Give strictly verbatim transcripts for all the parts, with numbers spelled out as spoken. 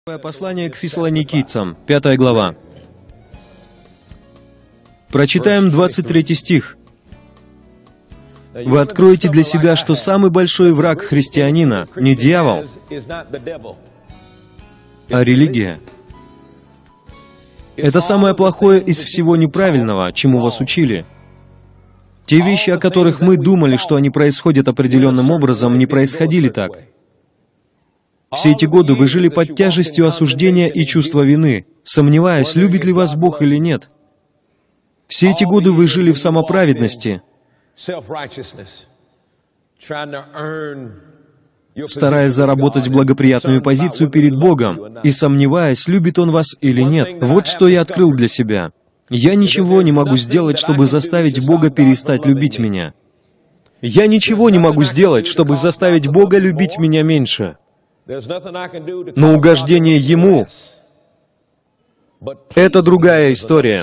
Послание к Фессалоникийцам, пятая глава. Прочитаем двадцать третий стих. Вы откроете для себя, что самый большой враг христианина не дьявол, а религия. Это самое плохое из всего неправильного, чему вас учили. Те вещи, о которых мы думали, что они происходят определенным образом, не происходили так. Все эти годы вы жили под тяжестью осуждения и чувства вины, сомневаясь, любит ли вас Бог или нет. Все эти годы вы жили в самоправедности, стараясь заработать благоприятную позицию перед Богом и сомневаясь, любит Он вас или нет. Вот что я открыл для себя. Я ничего не могу сделать, чтобы заставить Бога перестать любить меня. Я ничего не могу сделать, чтобы заставить Бога любить меня меньше. Но угождение Ему — это другая история.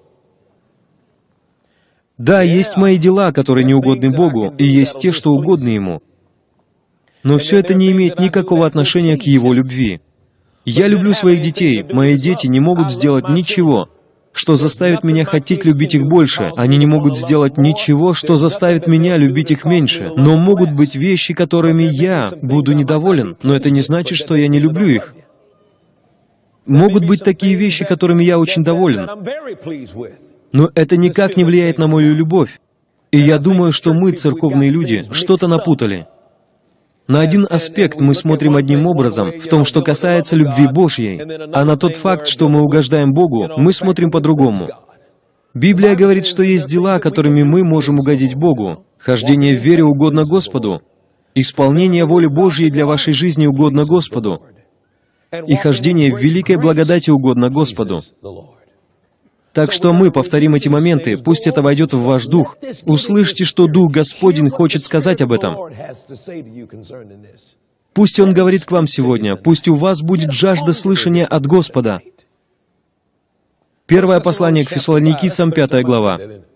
Да, есть мои дела, которые не угодны Богу, и есть те, что угодны Ему. Но все это не имеет никакого отношения к Его любви. Я люблю своих детей. Мои дети не могут сделать ничего, что заставит меня хотеть любить их больше. Они не могут сделать ничего, что заставит меня любить их меньше. Но могут быть вещи, которыми я буду недоволен, но это не значит, что я не люблю их. Могут быть такие вещи, которыми я очень доволен, но это никак не влияет на мою любовь. И я думаю, что мы, церковные люди, что-то напутали. На один аспект мы смотрим одним образом, в том, что касается любви Божьей, а на тот факт, что мы угождаем Богу, мы смотрим по-другому. Библия говорит, что есть дела, которыми мы можем угодить Богу. Хождение в вере угодно Господу. Исполнение воли Божьей для вашей жизни угодно Господу. И хождение в великой благодати угодно Господу. Так что мы повторим эти моменты, пусть это войдет в ваш дух. Услышьте, что Дух Господень хочет сказать об этом. Пусть Он говорит к вам сегодня, пусть у вас будет жажда слышания от Господа. Первое послание к Фессалоникийцам, пятая глава.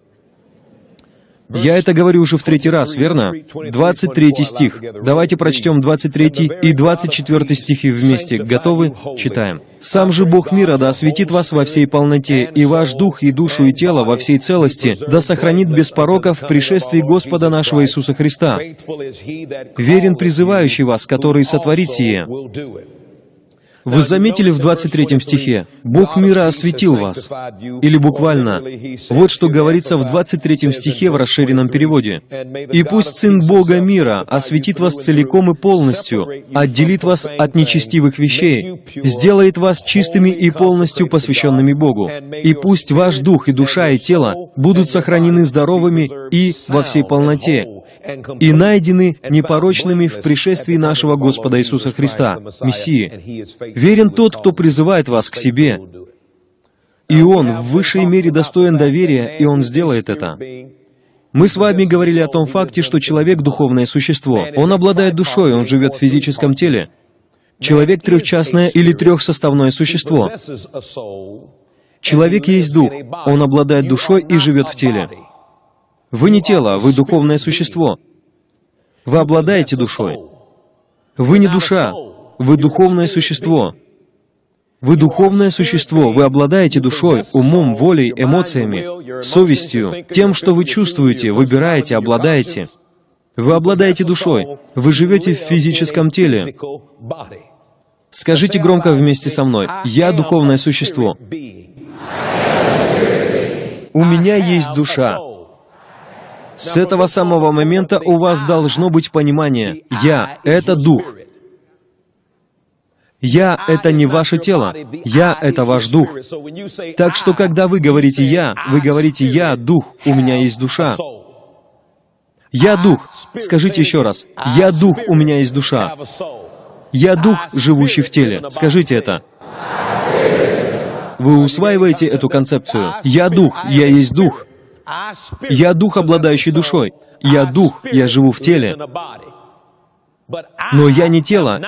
Я это говорю уже в третий раз, верно? двадцать третий стих. Давайте прочтем двадцать третий и двадцать четвёртый стихи вместе. Готовы? Читаем. «Сам же Бог мира да осветит вас во всей полноте, и ваш дух, и душу, и тело во всей целости, да сохранит без порока в пришествии Господа нашего Иисуса Христа. Верен призывающий вас, который сотворит сие». Вы заметили в двадцать третьем стихе? «Бог мира осветил вас». Или буквально, вот что говорится в двадцать третьем стихе в расширенном переводе. «И пусть Сын Бога мира осветит вас целиком и полностью, отделит вас от нечестивых вещей, сделает вас чистыми и полностью посвященными Богу. И пусть ваш дух и душа и тело будут сохранены здоровыми и во всей полноте, и найдены непорочными в пришествии нашего Господа Иисуса Христа, Мессии. Верен тот, кто призывает вас к себе, и Он в высшей мере достоин доверия, и Он сделает это». Мы с вами говорили о том факте, что человек — духовное существо. Он обладает душой, он живет в физическом теле. Человек — трехчастное или трехсоставное существо. Человек есть дух, он обладает душой и живет в теле. Вы не тело, вы духовное существо. Вы обладаете душой. Вы не душа, вы духовное существо. Вы духовное существо, вы обладаете душой, умом, волей, эмоциями, совестью, тем, что вы чувствуете, выбираете, обладаете. Вы обладаете душой, вы живете в физическом теле. Скажите громко вместе со мной: «Я духовное существо. У меня есть душа». С этого самого момента у вас должно быть понимание: «Я» — это дух. «Я» — это не ваше тело. «Я» — это ваш дух. Так что, когда вы говорите «я», вы говорите «я дух, у меня есть душа». «Я дух». Скажите еще раз: «Я дух, у меня есть душа». «Я дух, живущий в теле». Скажите это. Вы усваиваете эту концепцию. «Я дух, я есть дух». Я дух, обладающий душой. Я дух, я живу в теле. Но я не тело.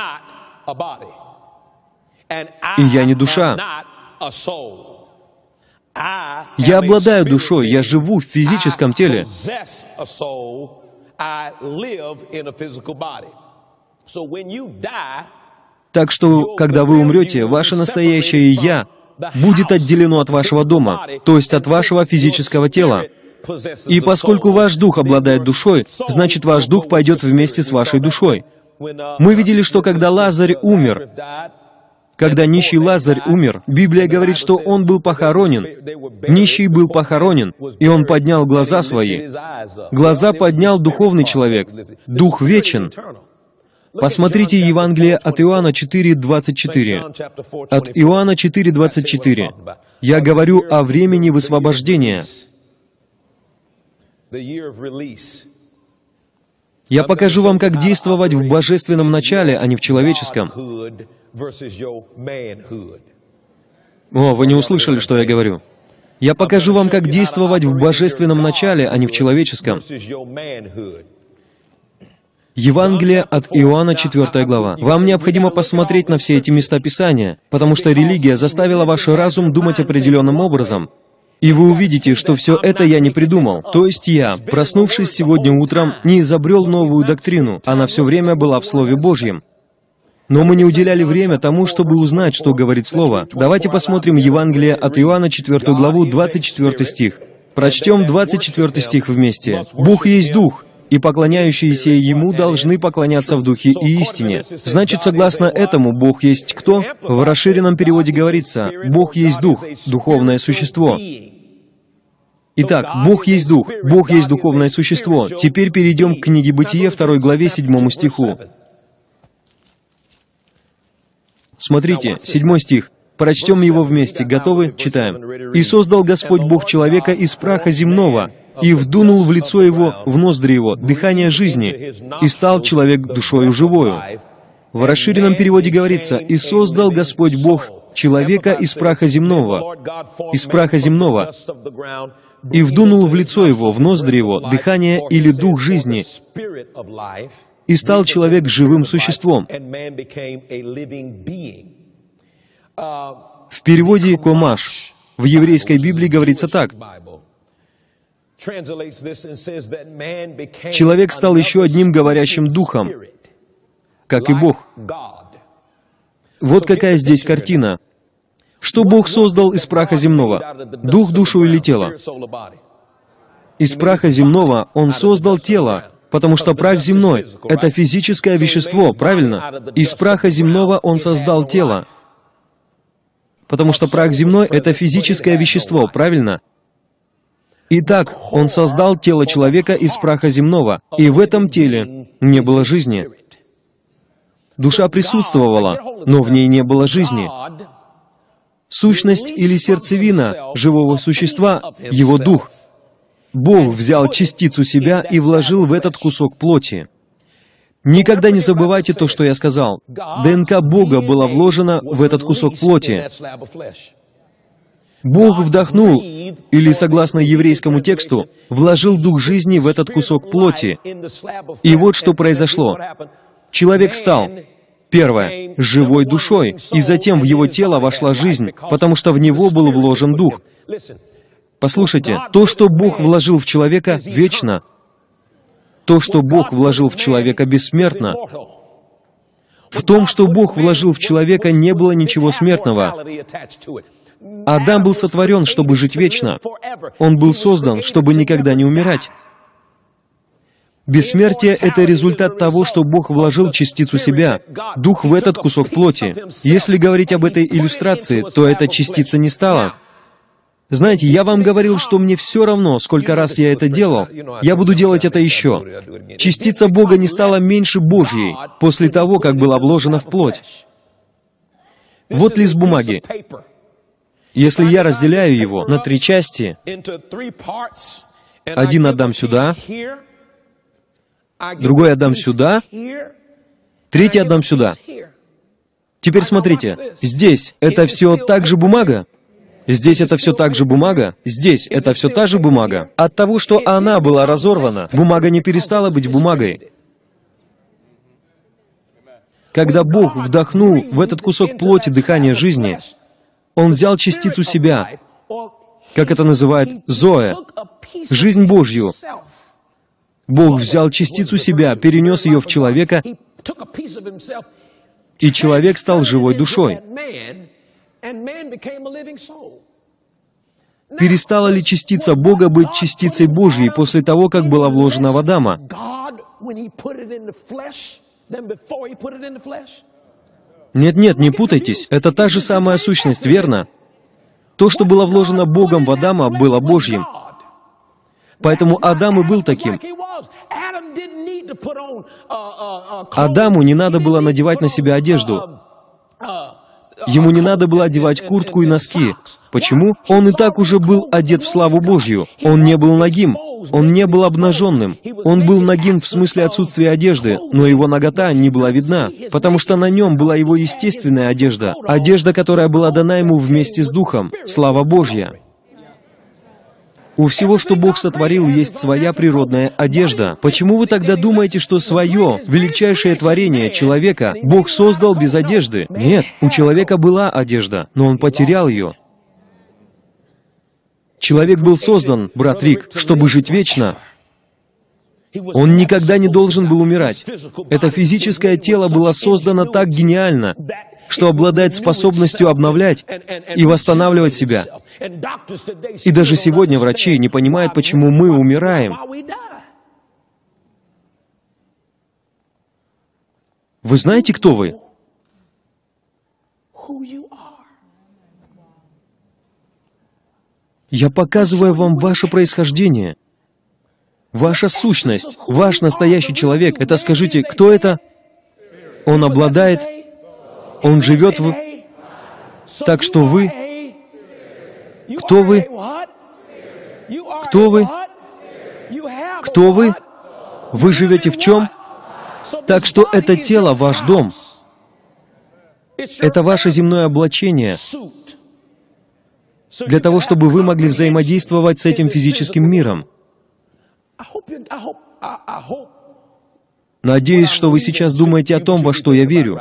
И я не душа. Я обладаю душой, я живу в физическом теле. Так что, когда вы умрете, ваше настоящее «я» будет отделено от вашего дома, то есть от вашего физического тела. И поскольку ваш дух обладает душой, значит, ваш дух пойдет вместе с вашей душой. Мы видели, что когда Лазарь умер, когда нищий Лазарь умер, Библия говорит, что он был похоронен. Нищий был похоронен, и он поднял глаза свои. Глаза поднял духовный человек. Дух вечен. Посмотрите Евангелие от Иоанна четыре, двадцать четыре. От Иоанна четыре, двадцать четыре. «Я говорю о времени высвобождения. Я покажу вам, как действовать в божественном начале, а не в человеческом». О, вы не услышали, что я говорю. «Я покажу вам, как действовать в божественном начале, а не в человеческом». Евангелие от Иоанна, четвёртая глава. Вам необходимо посмотреть на все эти места Писания, потому что религия заставила ваш разум думать определенным образом. И вы увидите, что все это я не придумал. То есть я, проснувшись сегодня утром, не изобрел новую доктрину, она все время была в Слове Божьем. Но мы не уделяли время тому, чтобы узнать, что говорит Слово. Давайте посмотрим Евангелие от Иоанна, четвёртую главу, двадцать четвёртый стих. Прочтем двадцать четвёртый стих вместе. «Бог есть Дух, и поклоняющиеся Ему должны поклоняться в Духе и истине». Значит, согласно этому, Бог есть кто? В расширенном переводе говорится, Бог есть Дух, духовное существо. Итак, Бог есть Дух, Бог есть духовное существо. Теперь перейдем к книге Бытие, второй главе, седьмому стиху. Смотрите, седьмой стих. Прочтем его вместе. Готовы? Читаем. «И создал Господь Бог человека из праха земного, и вдунул в лицо его, в ноздри его, дыхание жизни, и стал человек душою живою». В расширенном переводе говорится, «И создал Господь Бог человека из праха земного, из праха земного, и вдунул в лицо его, в ноздри его, дыхание или дух жизни, и стал человек живым существом». В переводе «комаш» в еврейской Библии говорится так. Человек стал еще одним говорящим духом, как и Бог. Вот какая здесь картина. Что Бог создал из праха земного? Дух, душу или тело? Из праха земного Он создал тело, потому что прах земной — это физическое вещество, правильно? Из праха земного Он создал тело, потому что прах земной — это физическое вещество, правильно? Итак, Он создал тело человека из праха земного, и в этом теле не было жизни. Душа присутствовала, но в ней не было жизни. Сущность или сердцевина живого существа — Его Дух. Бог взял частицу себя и вложил в этот кусок плоти. Никогда не забывайте то, что я сказал. ДНК Бога была вложена в этот кусок плоти. Бог вдохнул, или, согласно еврейскому тексту, вложил дух жизни в этот кусок плоти. И вот что произошло. Человек стал, первое, живой душой, и затем в его тело вошла жизнь, потому что в него был вложен дух. Послушайте, то, что Бог вложил в человека, вечно. То, что Бог вложил в человека, бессмертно. В том, что Бог вложил в человека, не было ничего смертного. Адам был сотворен, чтобы жить вечно. Он был создан, чтобы никогда не умирать. Бессмертие — это результат того, что Бог вложил частицу себя, дух в этот кусок плоти. Если говорить об этой иллюстрации, то эта частица не стала. Знаете, я вам говорил, что мне все равно, сколько раз я это делал, я буду делать это еще. Частица Бога не стала меньше Божьей после того, как была вложена в плоть. Вот лист бумаги. Если я разделяю его на три части, один отдам сюда, другой отдам сюда, третий отдам сюда. Теперь смотрите, здесь это все так же бумага, здесь это все так же бумага, здесь это все та же бумага. От того, что она была разорвана, бумага не перестала быть бумагой. Когда Бог вдохнул в этот кусок плоти дыхание жизни, Он взял частицу себя, как это называют, зоэ, жизнь Божью. Бог взял частицу себя, перенес ее в человека и человек стал живой душой. Перестала ли частица Бога быть частицей Божьей после того, как была вложена в Адама? Нет-нет, не путайтесь, это та же самая сущность, верно? То, что было вложено Богом в Адама, было Божьим. Поэтому Адам и был таким. Адаму не надо было надевать на себя одежду. Ему не надо было одевать куртку и носки. Почему? Он и так уже был одет в славу Божью. Он не был нагим. Он не был обнаженным. Он был нагим в смысле отсутствия одежды, но его нагота не была видна, потому что на нем была его естественная одежда, одежда, которая была дана ему вместе с Духом, слава Божья. У всего, что Бог сотворил, есть своя природная одежда. Почему вы тогда думаете, что свое, величайшее творение человека, Бог создал без одежды? Нет, у человека была одежда, но он потерял ее. Человек был создан, брат Рик, чтобы жить вечно. Он никогда не должен был умирать. Это физическое тело было создано так гениально, что обладает способностью обновлять и восстанавливать себя. И даже сегодня врачи не понимают, почему мы умираем. Вы знаете, кто вы? Я показываю вам ваше происхождение, ваша сущность, ваш настоящий человек. Это скажите, кто это? Он обладает, он живет в... Так что вы... Кто вы? Кто вы? Кто вы? Вы живете в чем? Так что это тело ваш дом. Это ваше земное облачение для того, чтобы вы могли взаимодействовать с этим физическим миром. Надеюсь, что вы сейчас думаете о том, во что я верю.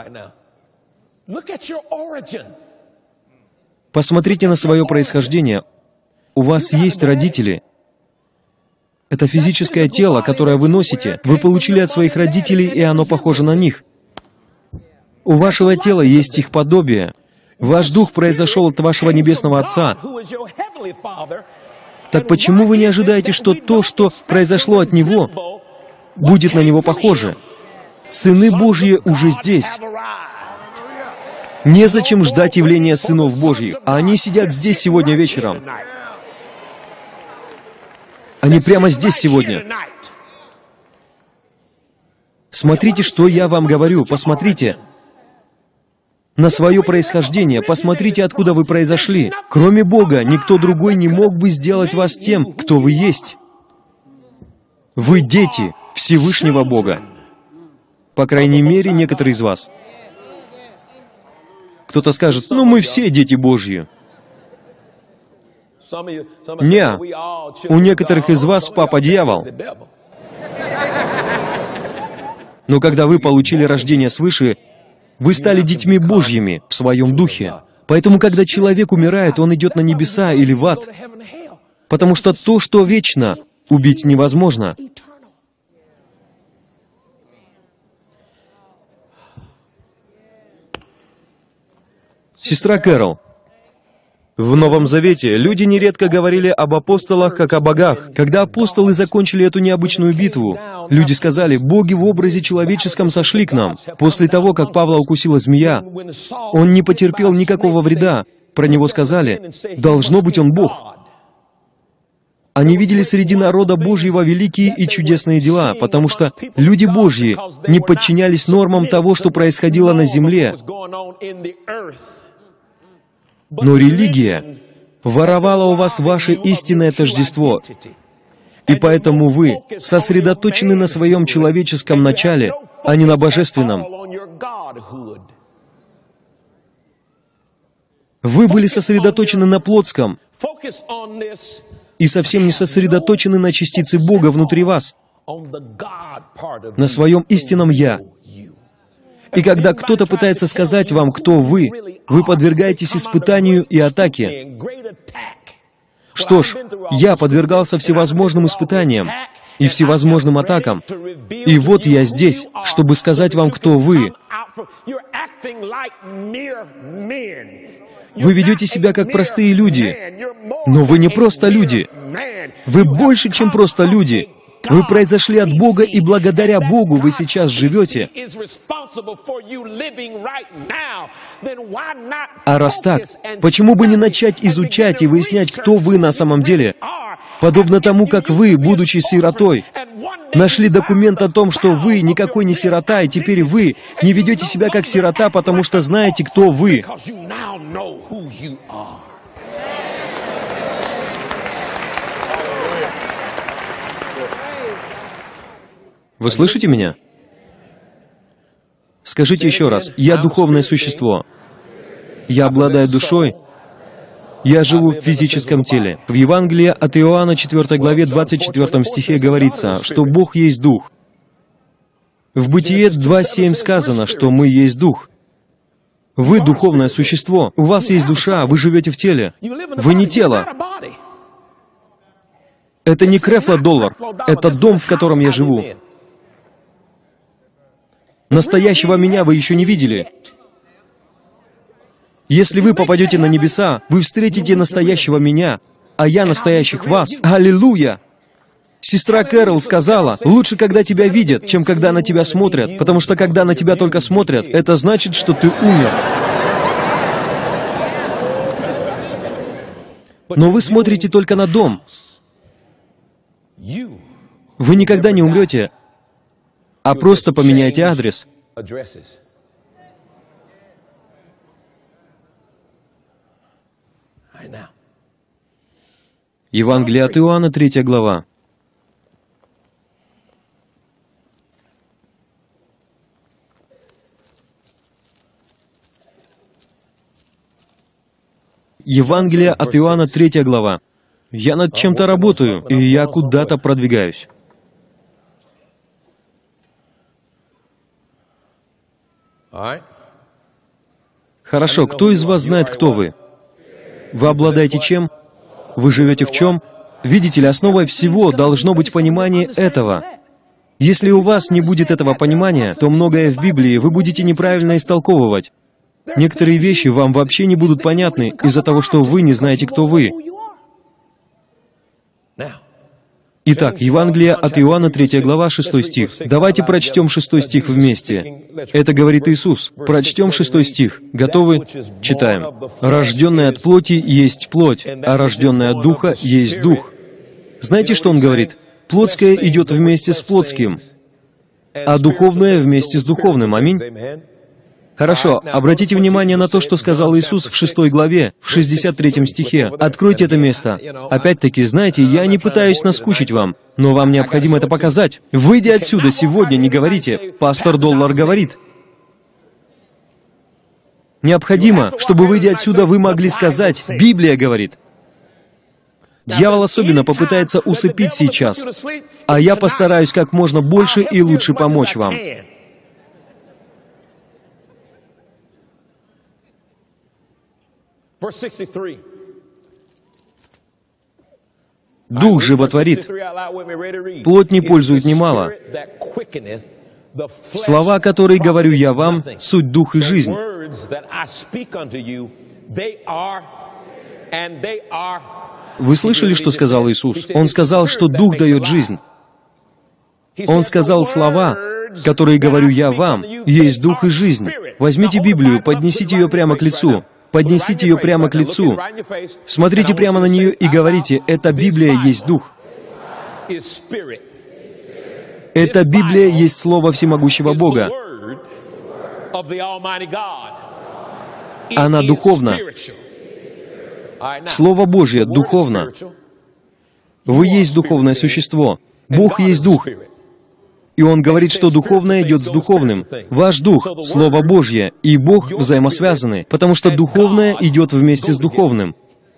Посмотрите на свое происхождение. У вас есть родители. Это физическое тело, которое вы носите. Вы получили от своих родителей, и оно похоже на них. У вашего тела есть их подобие. Ваш дух произошел от вашего Небесного Отца. Так почему вы не ожидаете, что то, что произошло от Него, будет на Него похоже? Сыны Божьи уже здесь. Незачем ждать явления сынов Божьих, а они сидят здесь сегодня вечером. Они прямо здесь сегодня. Смотрите, что я вам говорю, посмотрите на свое происхождение, посмотрите, откуда вы произошли. Кроме Бога, никто другой не мог бы сделать вас тем, кто вы есть. Вы дети Всевышнего Бога. По крайней мере, некоторые из вас. Кто-то скажет, ну мы все дети Божьи. Не, у некоторых из вас папа дьявол. Но когда вы получили рождение свыше, вы стали детьми Божьими в своем духе. Поэтому, когда человек умирает, он идет на небеса или в ад. Потому что то, что вечно, убить невозможно. Сестра Кэрол, в Новом Завете люди нередко говорили об апостолах как о богах. Когда апостолы закончили эту необычную битву, люди сказали, боги в образе человеческом сошли к нам. После того, как Павла укусила змея, он не потерпел никакого вреда. Про него сказали, должно быть, он Бог. Они видели среди народа Божьего великие и чудесные дела, потому что люди Божьи не подчинялись нормам того, что происходило на земле. Но религия воровала у вас ваше истинное тождество, и поэтому вы сосредоточены на своем человеческом начале, а не на божественном. Вы были сосредоточены на плотском и совсем не сосредоточены на частице Бога внутри вас, на своем истинном «Я». И когда кто-то пытается сказать вам, кто вы, вы подвергаетесь испытанию и атаке. Что ж, я подвергался всевозможным испытаниям и всевозможным атакам. И вот я здесь, чтобы сказать вам, кто вы, Вы ведете себя как простые люди, но вы не просто люди. Вы больше, чем просто люди. Вы произошли от Бога, и благодаря Богу вы сейчас живете. А раз так, почему бы не начать изучать и выяснять, кто вы на самом деле? Подобно тому, как вы, будучи сиротой, нашли документ о том, что вы никакой не сирота, и теперь вы не ведете себя как сирота, потому что знаете, кто вы. Вы слышите меня? Скажите еще раз. Я духовное существо. Я обладаю душой. Я живу в физическом теле. В Евангелии от Иоанна, четвёртой главе, двадцать четвёртом стихе говорится, что Бог есть Дух. В Бытие два семь сказано, что мы есть Дух. Вы духовное существо. У вас есть душа, вы живете в теле. Вы не тело. Это не Крефло-доллар. Это дом, в котором я живу. Настоящего меня вы еще не видели. Если вы попадете на небеса, вы встретите настоящего меня, а я настоящих вас. Аллилуйя! Сестра Кэрол сказала, лучше, когда тебя видят, чем когда на тебя смотрят, потому что когда на тебя только смотрят, это значит, что ты умер. Но вы смотрите только на дом. Вы никогда не умрете, а просто поменяйте адрес. Евангелие от Иоанна, третья глава. Евангелие от Иоанна, третья глава. Я над чем-то работаю, и я куда-то продвигаюсь. Хорошо, кто из вас знает, кто вы? Вы обладаете чем? Вы живете в чем? Видите ли, основой всего должно быть понимание этого. Если у вас не будет этого понимания, то многое в Библии вы будете неправильно истолковывать. Некоторые вещи вам вообще не будут понятны из-за того, что вы не знаете, кто вы. Итак, Евангелие от Иоанна, третья глава, шестой стих. Давайте прочтем шестой стих вместе. Это говорит Иисус. Прочтем шестой стих. Готовы? Читаем. «Рожденный от плоти есть плоть, а рожденный от духа есть дух». Знаете, что он говорит? Плотское идет вместе с плотским, а духовное вместе с духовным. Аминь? Хорошо, обратите внимание на то, что сказал Иисус в шестой главе, в шестьдесят третьем стихе. Откройте это место. Опять-таки, знаете, я не пытаюсь наскучить вам, но вам необходимо это показать. Выйдя отсюда сегодня, не говорите, «Пастор Доллар говорит». Необходимо, чтобы, выйдя отсюда, вы могли сказать, «Библия говорит». Дьявол особенно попытается усыпить сейчас, а я постараюсь как можно больше и лучше помочь вам. Дух животворит. Плоть не пользует немало. Слова, которые говорю я вам, суть дух и жизнь. Вы слышали, что сказал Иисус? Он сказал, что дух дает жизнь. Он сказал слова, которые говорю я вам, есть дух и жизнь. Возьмите Библию, поднесите ее прямо к лицу. Поднесите ее прямо к лицу. Смотрите прямо на нее и говорите, «Эта Библия есть Дух». Эта Библия есть Слово Всемогущего Бога. Она духовна. Слово Божье духовно. Вы есть духовное существо. Бог есть Дух. И Он говорит, что духовное идет с духовным. Ваш дух, Слово Божье, и Бог взаимосвязаны, потому что духовное идет вместе с духовным.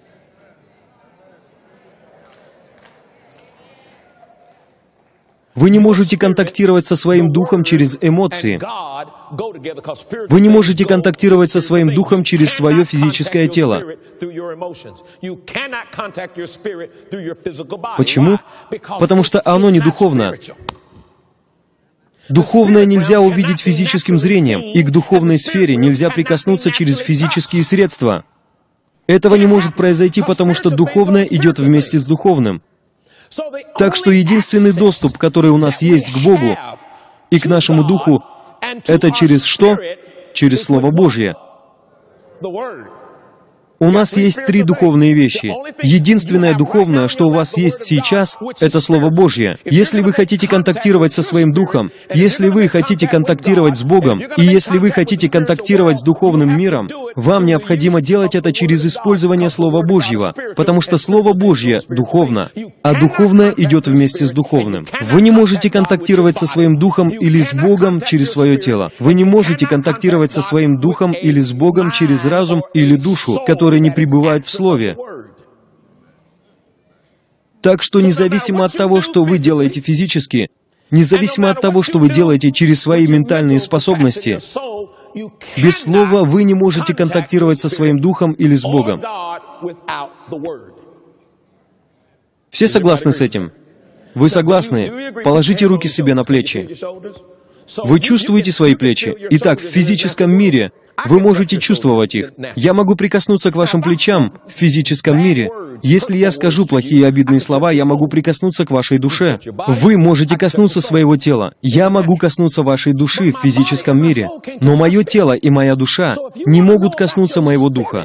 Вы не можете контактировать со своим духом через эмоции. Вы не можете контактировать со своим духом через свое физическое тело. Почему? Потому что оно не духовно. Духовное нельзя увидеть физическим зрением, и к духовной сфере нельзя прикоснуться через физические средства. Этого не может произойти, потому что духовное идет вместе с духовным. Так что единственный доступ, который у нас есть к Богу и к нашему Духу, это через что? Через Слово Божье. У нас есть три духовные вещи. Единственное духовное, что у вас есть сейчас, это Слово Божье. Если вы хотите контактировать со своим Духом, если вы хотите контактировать с Богом, и если вы хотите контактировать с духовным миром, вам необходимо делать это через использование Слова Божьего, потому что Слово Божье духовно, а духовное идет вместе с духовным. Вы не можете контактировать со своим Духом или с Богом через свое тело. Вы не можете контактировать со своим Духом или с Богом через разум или душу, которые не пребывают в Слове. Так что независимо от того, что вы делаете физически, независимо от того, что вы делаете через свои ментальные способности, без Слова вы не можете контактировать со своим Духом или с Богом. Все согласны с этим? Вы согласны? Положите руки себе на плечи. Вы чувствуете свои плечи? Итак, в физическом мире вы можете чувствовать их. Я могу прикоснуться к вашим плечам в физическом мире. Если я скажу плохие и обидные слова, я могу прикоснуться к вашей душе. Вы можете коснуться своего тела. Я могу коснуться вашей души в физическом мире. Но мое тело и моя душа не могут коснуться моего духа.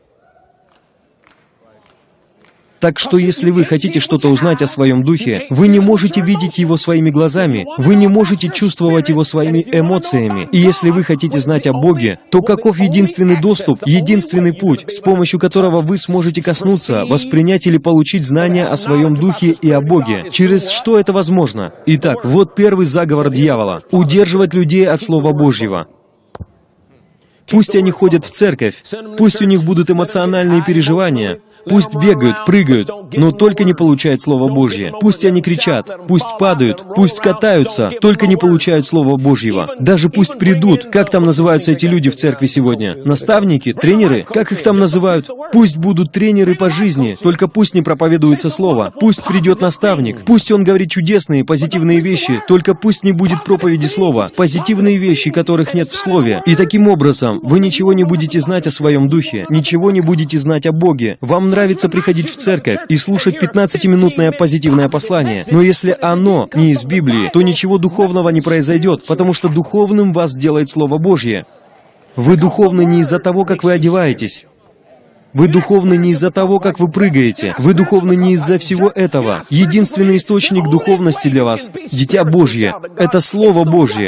Так что если вы хотите что-то узнать о своем духе, вы не можете видеть его своими глазами, вы не можете чувствовать его своими эмоциями. И если вы хотите знать о Боге, то каков единственный доступ, единственный путь, с помощью которого вы сможете коснуться, воспринять или получить знания о своем духе и о Боге? Через что это возможно? Итак, вот первый заговор дьявола — удерживать людей от Слова Божьего. Пусть они ходят в церковь, пусть у них будут эмоциональные переживания, пусть бегают, прыгают, но только не получают Слово Божье. Пусть они кричат, пусть падают, пусть катаются, только не получают Слова Божьего. Даже пусть придут, как там называются эти люди в церкви сегодня? Наставники? Тренеры? Как их там называют? Пусть будут тренеры по жизни, только пусть не проповедуется Слово. Пусть придет наставник, пусть он говорит чудесные, позитивные вещи, только пусть не будет проповеди Слова, позитивные вещи, которых нет в Слове. И таким образом, вы ничего не будете знать о своем духе, ничего не будете знать о Боге. Вам нравится приходить в церковь и слушать пятнадцатиминутное позитивное послание, но если оно не из Библии, то ничего духовного не произойдет, потому что духовным вас делает Слово Божье. Вы духовны не из-за того, как вы одеваетесь. Вы духовны не из-за того, как вы прыгаете. Вы духовны не из-за всего этого. Единственный источник духовности для вас, Дитя Божье, это Слово Божье.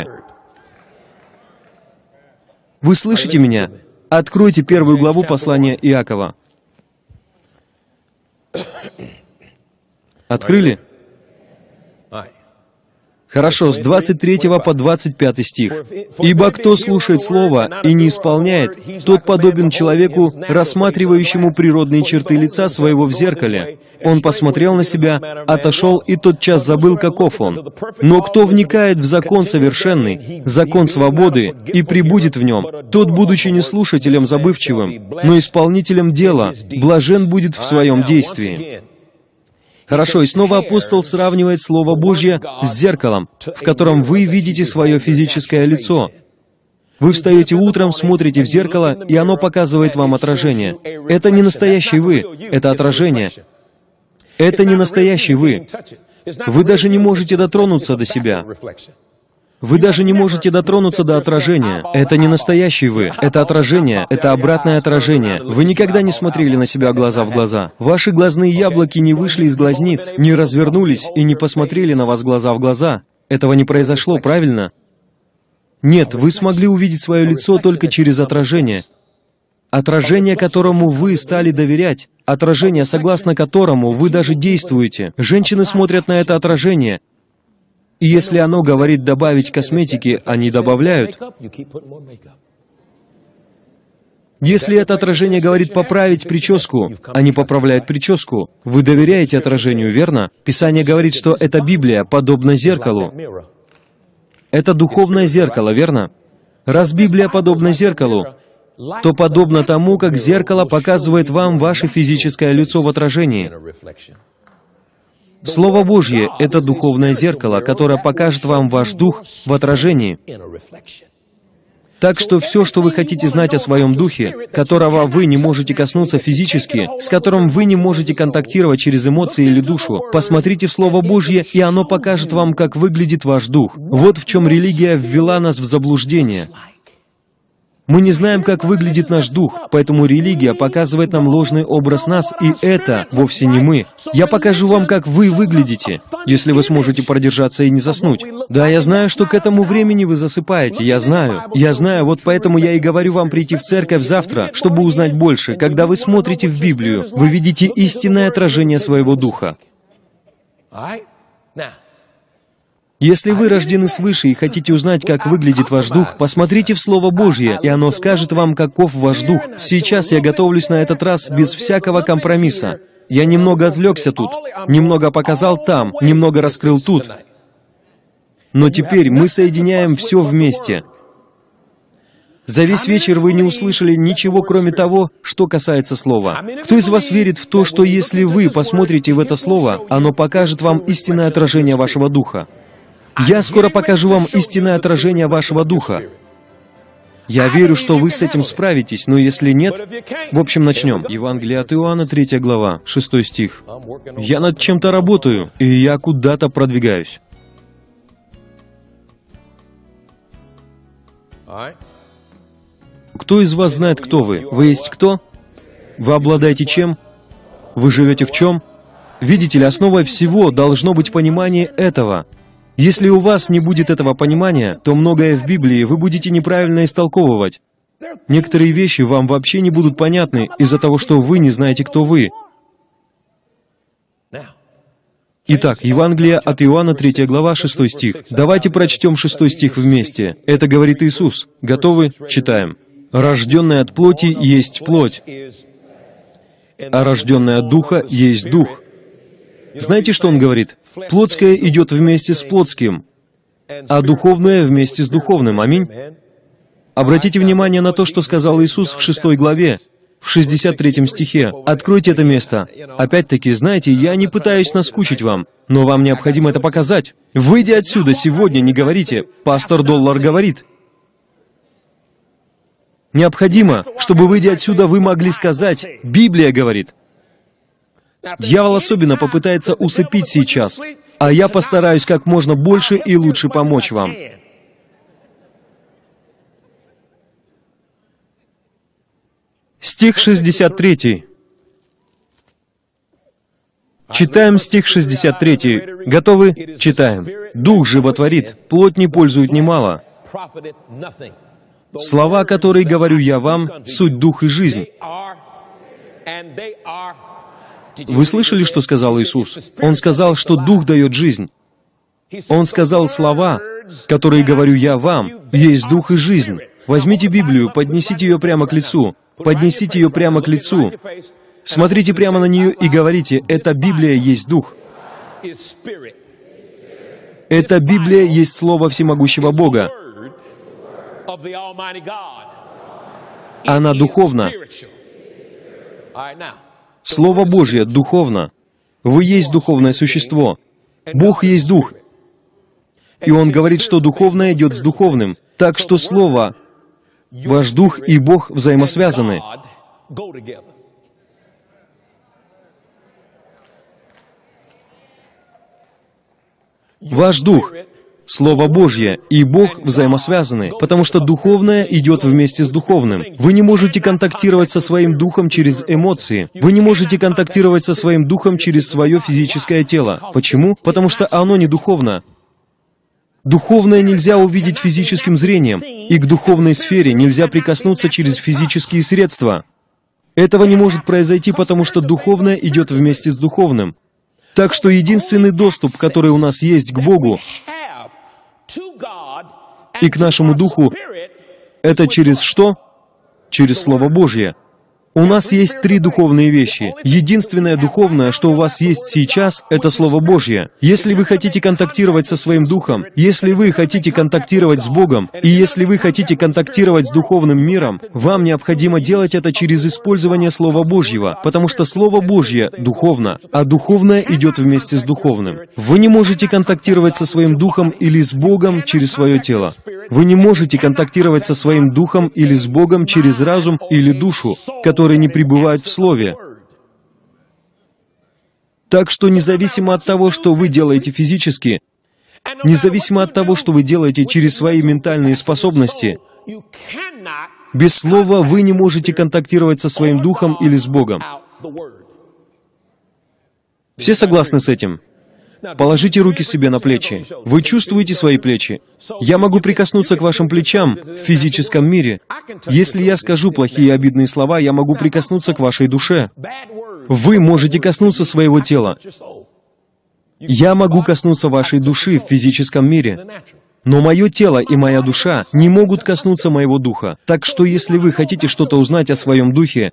Вы слышите меня? Откройте первую главу послания Иакова. Открыли? Хорошо, с двадцать третьего по двадцать пятый стих. «Ибо кто слушает Слово и не исполняет, тот подобен человеку, рассматривающему природные черты лица своего в зеркале. Он посмотрел на себя, отошел и тотчас забыл, каков он. Но кто вникает в закон совершенный, закон свободы, и пребудет в нем, тот, будучи не слушателем забывчивым, но исполнителем дела, блажен будет в своем действии». Хорошо, и снова апостол сравнивает Слово Божье с зеркалом, в котором вы видите свое физическое лицо. Вы встаете утром, смотрите в зеркало, и оно показывает вам отражение. Это не настоящий вы, это отражение. Это не настоящий вы. Вы даже не можете дотронуться до себя. Вы даже не можете дотронуться до отражения. Это не настоящий вы. Это отражение. Это обратное отражение. Вы никогда не смотрели на себя глаза в глаза. Ваши глазные яблоки не вышли из глазниц, не развернулись и не посмотрели на вас глаза в глаза. Этого не произошло, правильно? Нет, вы смогли увидеть свое лицо только через отражение. Отражение, которому вы стали доверять. Отражение, согласно которому вы даже действуете. Женщины смотрят на это отражение. И если оно говорит добавить косметики, они добавляют. Если это отражение говорит поправить прическу, они поправляют прическу. Вы доверяете отражению, верно? Писание говорит, что эта Библия подобна зеркалу. Это духовное зеркало, верно? Раз Библия подобна зеркалу, то подобно тому, как зеркало показывает вам ваше физическое лицо в отражении. Слово Божье — это духовное зеркало, которое покажет вам ваш дух в отражении. Так что все, что вы хотите знать о своем духе, которого вы не можете коснуться физически, с которым вы не можете контактировать через эмоции или душу, посмотрите в Слово Божье, и оно покажет вам, как выглядит ваш дух. Вот в чем религия ввела нас в заблуждение. Мы не знаем, как выглядит наш дух, поэтому религия показывает нам ложный образ нас, и это вовсе не мы. Я покажу вам, как вы выглядите, если вы сможете продержаться и не заснуть. Да, я знаю, что к этому времени вы засыпаете, я знаю. Я знаю, вот поэтому я и говорю вам прийти в церковь завтра, чтобы узнать больше. Когда вы смотрите в Библию, вы видите истинное отражение своего духа. Если вы рождены свыше и хотите узнать, как выглядит ваш дух, посмотрите в Слово Божье, и оно скажет вам, каков ваш дух. Сейчас я готовлюсь на этот раз без всякого компромисса. Я немного отвлекся тут, немного показал там, немного раскрыл тут. Но теперь мы соединяем все вместе. За весь вечер вы не услышали ничего, кроме того, что касается Слова. Кто из вас верит в то, что если вы посмотрите в это Слово, оно покажет вам истинное отражение вашего духа? Я скоро покажу вам истинное отражение вашего духа. Я верю, что вы с этим справитесь, но если нет... В общем, начнем. Евангелие от Иоанна, третья глава, шестой стих. «Я над чем-то работаю, и я куда-то продвигаюсь». Кто из вас знает, кто вы? Вы есть кто? Вы обладаете чем? Вы живете в чем? Видите ли, основой всего должно быть понимание этого. Если у вас не будет этого понимания, то многое в Библии вы будете неправильно истолковывать. Некоторые вещи вам вообще не будут понятны из-за того, что вы не знаете, кто вы. Итак, Евангелие от Иоанна, третья глава, шестой стих. Давайте прочтем шестой стих вместе. Это говорит Иисус. Готовы? Читаем. «Рожденный от плоти есть плоть, а рожденный от духа есть дух». Знаете, что он говорит? Плотское идет вместе с плотским, а духовное вместе с духовным. Аминь. Обратите внимание на то, что сказал Иисус в шестой главе, в шестьдесят третьем стихе. Откройте это место. Опять-таки, знаете, я не пытаюсь наскучить вам, но вам необходимо это показать. Выйдя отсюда сегодня, не говорите «Пастор Доллар говорит». Необходимо, чтобы, выйдя отсюда, вы могли сказать «Библия говорит». Дьявол особенно попытается усыпить сейчас, а я постараюсь как можно больше и лучше помочь вам. Стих шестьдесят три. Читаем стих шестьдесят три. Готовы? Читаем. «Дух животворит, плоть не пользует немало. Слова, которые говорю я вам, суть дух и жизнь». Вы слышали, что сказал Иисус? Он сказал, что Дух дает жизнь. Он сказал слова, которые говорю я вам, есть Дух и жизнь. Возьмите Библию, поднесите ее прямо к лицу. Поднесите ее прямо к лицу. Смотрите прямо на нее и говорите, эта Библия есть Дух. Эта Библия есть Слово Всемогущего Бога. Она духовна. Слово Божье духовно. Вы есть духовное существо. Бог есть Дух. И Он говорит, что духовное идет с духовным. Так что Слово, ваш Дух и Бог взаимосвязаны. Ваш Дух, Слово Божье и Бог взаимосвязаны, потому что духовное идет вместе с духовным. Вы не можете контактировать со своим духом через эмоции. Вы не можете контактировать со своим духом через свое физическое тело. Почему? Потому что оно не духовно. Духовное нельзя увидеть физическим зрением, и к духовной сфере нельзя прикоснуться через физические средства. Этого не может произойти, потому что духовное идет вместе с духовным. Так что единственный доступ, который у нас есть к Богу и к нашему Духу, это через что? Через Слово Божье. У нас есть три духовные вещи. Единственное духовное, что у вас есть сейчас, это Слово Божье. Если вы хотите контактировать со своим духом, если вы хотите контактировать с Богом, и если вы хотите контактировать с духовным миром, вам необходимо делать это через использование Слова Божьего, потому что Слово Божье духовно, а духовное идет вместе с духовным. Вы не можете контактировать со своим духом или с Богом через свое тело. Вы не можете контактировать со своим духом или с Богом через разум или душу, которые не пребывают в Слове. Так что независимо от того, что вы делаете физически, независимо от того, что вы делаете через свои ментальные способности, без Слова вы не можете контактировать со своим духом или с Богом. Все согласны с этим? Положите руки себе на плечи. Вы чувствуете свои плечи? Я могу прикоснуться к вашим плечам в физическом мире. Если я скажу плохие и обидные слова, я могу прикоснуться к вашей душе. Вы можете коснуться своего тела. Я могу коснуться вашей души в физическом мире. Но мое тело и моя душа не могут коснуться моего духа. Так что если вы хотите что-то узнать о своем духе,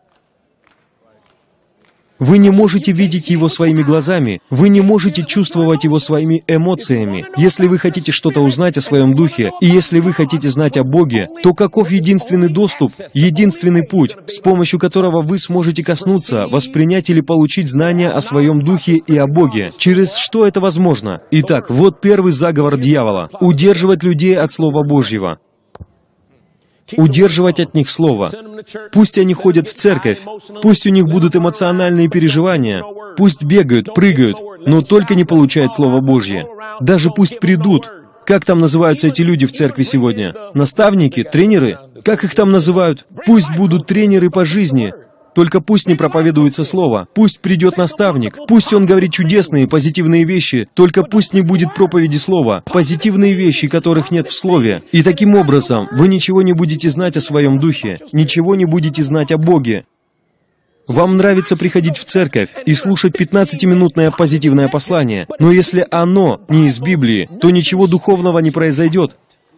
вы не можете видеть его своими глазами, вы не можете чувствовать его своими эмоциями. Если вы хотите что-то узнать о своем духе, и если вы хотите знать о Боге, то каков единственный доступ, единственный путь, с помощью которого вы сможете коснуться, воспринять или получить знания о своем духе и о Боге? Через что это возможно? Итак, вот первый заговор дьявола — удерживать людей от Слова Божьего. Удерживать от них Слово. Пусть они ходят в церковь, пусть у них будут эмоциональные переживания, пусть бегают, прыгают, но только не получают Слово Божье. Даже пусть придут. Как там называются эти люди в церкви сегодня? Наставники? Тренеры? Как их там называют? Пусть будут тренеры по жизни. Только пусть не проповедуется Слово, пусть придет наставник, пусть он говорит чудесные, позитивные вещи, только пусть не будет проповеди Слова, позитивные вещи, которых нет в Слове. И таким образом вы ничего не будете знать о своем духе, ничего не будете знать о Боге. Вам нравится приходить в церковь и слушать пятнадцатиминутное позитивное послание, но если оно не из Библии, то ничего духовного не произойдет.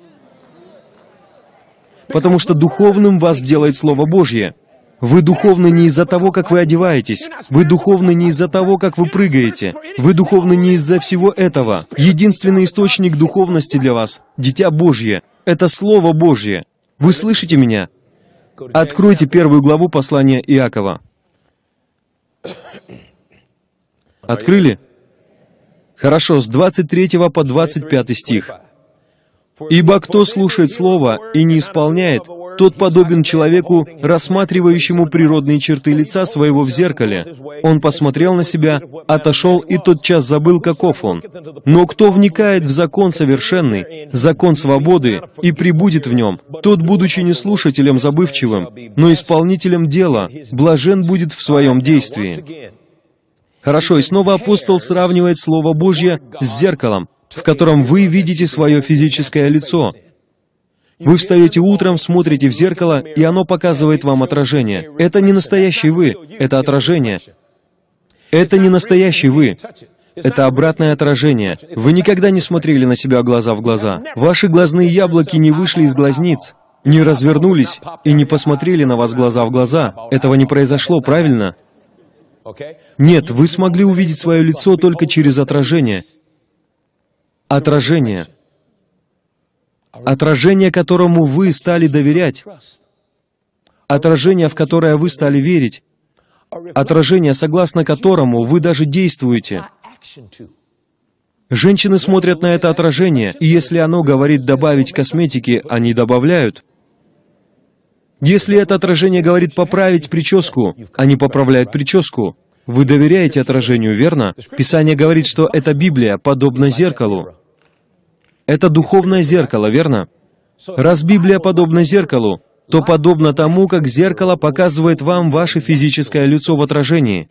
Потому что духовным вас делает Слово Божье. Вы духовны не из-за того, как вы одеваетесь. Вы духовны не из-за того, как вы прыгаете. Вы духовны не из-за всего этого. Единственный источник духовности для вас — Дитя Божье. Это Слово Божье. Вы слышите меня? Откройте первую главу послания Иакова. Открыли? Хорошо, с двадцать третьего по двадцать пятый стих. «Ибо кто слушает Слово и не исполняет, тот подобен человеку, рассматривающему природные черты лица своего в зеркале. Он посмотрел на себя, отошел и тотчас забыл, каков он. Но кто вникает в закон совершенный, закон свободы, и пребудет в нем, тот, будучи не слушателем забывчивым, но исполнителем дела, блажен будет в своем действии». Хорошо, и снова апостол сравнивает Слово Божье с зеркалом, в котором вы видите свое физическое лицо. Вы встаете утром, смотрите в зеркало, и оно показывает вам отражение. Это не настоящий вы, это отражение. Это не настоящий вы. Это обратное отражение. Вы никогда не смотрели на себя глаза в глаза. Ваши глазные яблоки не вышли из глазниц, не развернулись и не посмотрели на вас глаза в глаза. Этого не произошло, правильно? Нет, вы смогли увидеть свое лицо только через отражение. Отражение. Отражение, которому вы стали доверять. Отражение, в которое вы стали верить. Отражение, согласно которому вы даже действуете. Женщины смотрят на это отражение, и если оно говорит добавить косметики, они добавляют. Если это отражение говорит поправить прическу, они поправляют прическу. Вы доверяете отражению, верно? Писание говорит, что эта Библия подобна зеркалу. Это духовное зеркало, верно? Раз Библия подобна зеркалу, то подобно тому, как зеркало показывает вам ваше физическое лицо в отражении.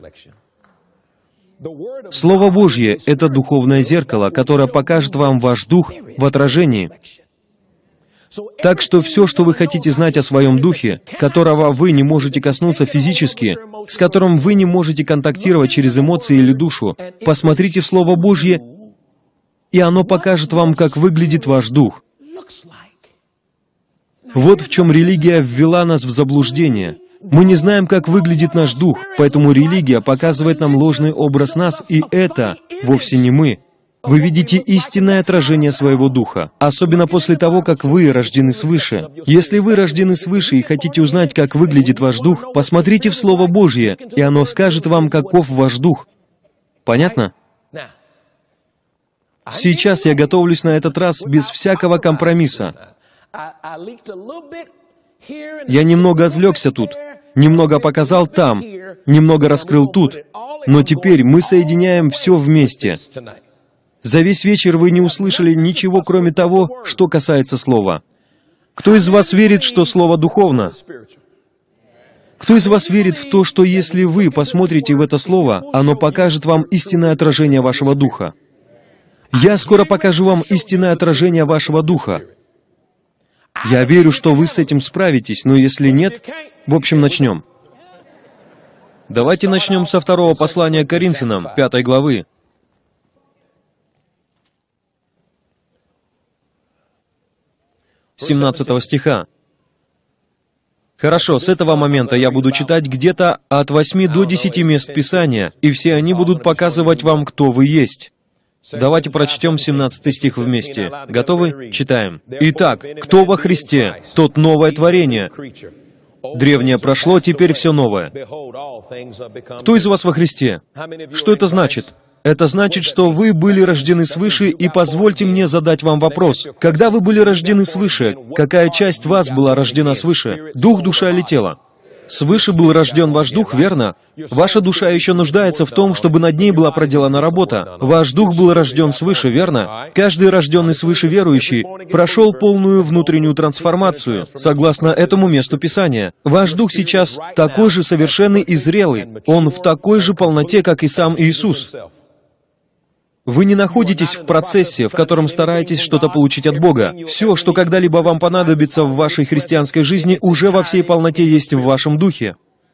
Слово Божье — это духовное зеркало, которое покажет вам ваш дух в отражении. Так что все, что вы хотите знать о своем духе, которого вы не можете коснуться физически, с которым вы не можете контактировать через эмоции или душу, посмотрите в Слово Божье, и оно покажет вам, как выглядит ваш дух. Вот в чем религия ввела нас в заблуждение. Мы не знаем, как выглядит наш дух, поэтому религия показывает нам ложный образ нас, и это вовсе не мы. Вы видите истинное отражение своего духа, особенно после того, как вы рождены свыше. Если вы рождены свыше и хотите узнать, как выглядит ваш дух, посмотрите в Слово Божье, и оно скажет вам, каков ваш дух. Понятно? Сейчас я готовлюсь на этот раз без всякого компромисса. Я немного отвлекся тут, немного показал там, немного раскрыл тут, но теперь мы соединяем все вместе. За весь вечер вы не услышали ничего, кроме того, что касается Слова. Кто из вас верит, что Слово духовно? Кто из вас верит в то, что если вы посмотрите в это Слово, оно покажет вам истинное отражение вашего духа? Я скоро покажу вам истинное отражение вашего духа. Я верю, что вы с этим справитесь, но если нет, в общем, начнем. Давайте начнем со второго послания к Коринфянам, пятой главы. семнадцатого стиха. Хорошо, с этого момента я буду читать где-то от восьми до десяти мест Писания, и все они будут показывать вам, кто вы есть. Давайте прочтем семнадцатый стих вместе. Готовы? Читаем. «Итак, кто во Христе, тот новое творение. Древнее прошло, теперь все новое». Кто из вас во Христе? Что это значит? Это значит, что вы были рождены свыше, и позвольте мне задать вам вопрос. Когда вы были рождены свыше, какая часть вас была рождена свыше? Дух, душа или тело? Свыше был рожден ваш дух, верно? Ваша душа еще нуждается в том, чтобы над ней была проделана работа. Ваш дух был рожден свыше, верно? Каждый рожденный свыше верующий прошел полную внутреннюю трансформацию, согласно этому месту Писания. Ваш дух сейчас такой же совершенный и зрелый. Он в такой же полноте, как и сам Иисус. Вы не находитесь в процессе, в котором стараетесь что-то получить от Бога. Все, что когда-либо вам понадобится в вашей христианской жизни, уже во всей полноте есть в вашем духе.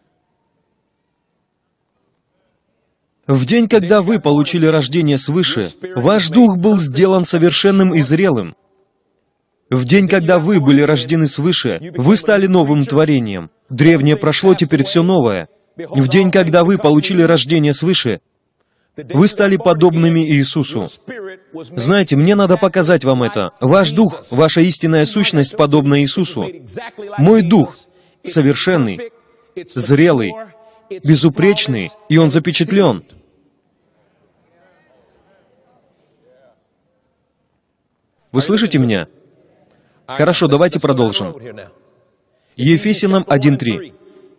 В день, когда вы получили рождение свыше, ваш дух был сделан совершенным и зрелым. В день, когда вы были рождены свыше, вы стали новым творением. Древнее прошло, теперь все новое. В день, когда вы получили рождение свыше, вы стали подобными Иисусу. Знаете, мне надо показать вам это. Ваш дух, ваша истинная сущность подобна Иисусу. Мой дух совершенный, зрелый, безупречный, и он запечатлен. Вы слышите меня? Хорошо, давайте продолжим. Ефесянам один три.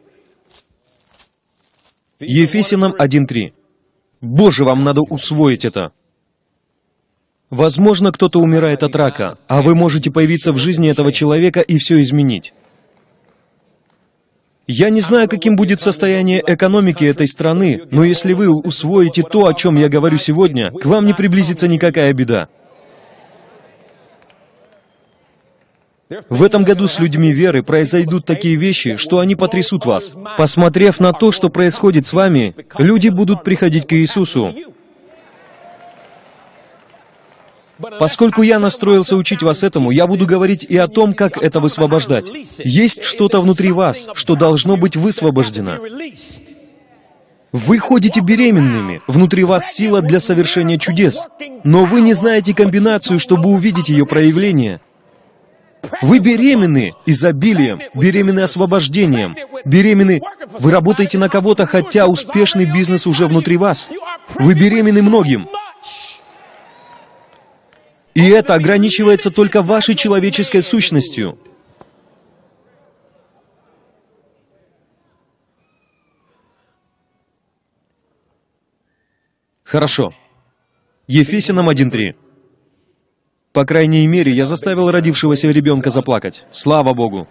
Ефесянам один три. Боже, вам надо усвоить это. Возможно, кто-то умирает от рака, а вы можете появиться в жизни этого человека и все изменить. Я не знаю, каким будет состояние экономики этой страны, но если вы усвоите то, о чем я говорю сегодня, к вам не приблизится никакая беда. В этом году с людьми веры произойдут такие вещи, что они потрясут вас. Посмотрев на то, что происходит с вами, люди будут приходить к Иисусу. Поскольку я настроился учить вас этому, я буду говорить и о том, как это высвобождать. Есть что-то внутри вас, что должно быть высвобождено. Вы ходите беременными, внутри вас сила для совершения чудес, но вы не знаете комбинацию, чтобы увидеть ее проявление. Вы беременны изобилием, беременны освобождением, беременны... Вы работаете на кого-то, хотя успешный бизнес уже внутри вас. Вы беременны многим. И это ограничивается только вашей человеческой сущностью. Хорошо. Ефесянам один три. По крайней мере, я заставил родившегося ребенка заплакать. Слава Богу!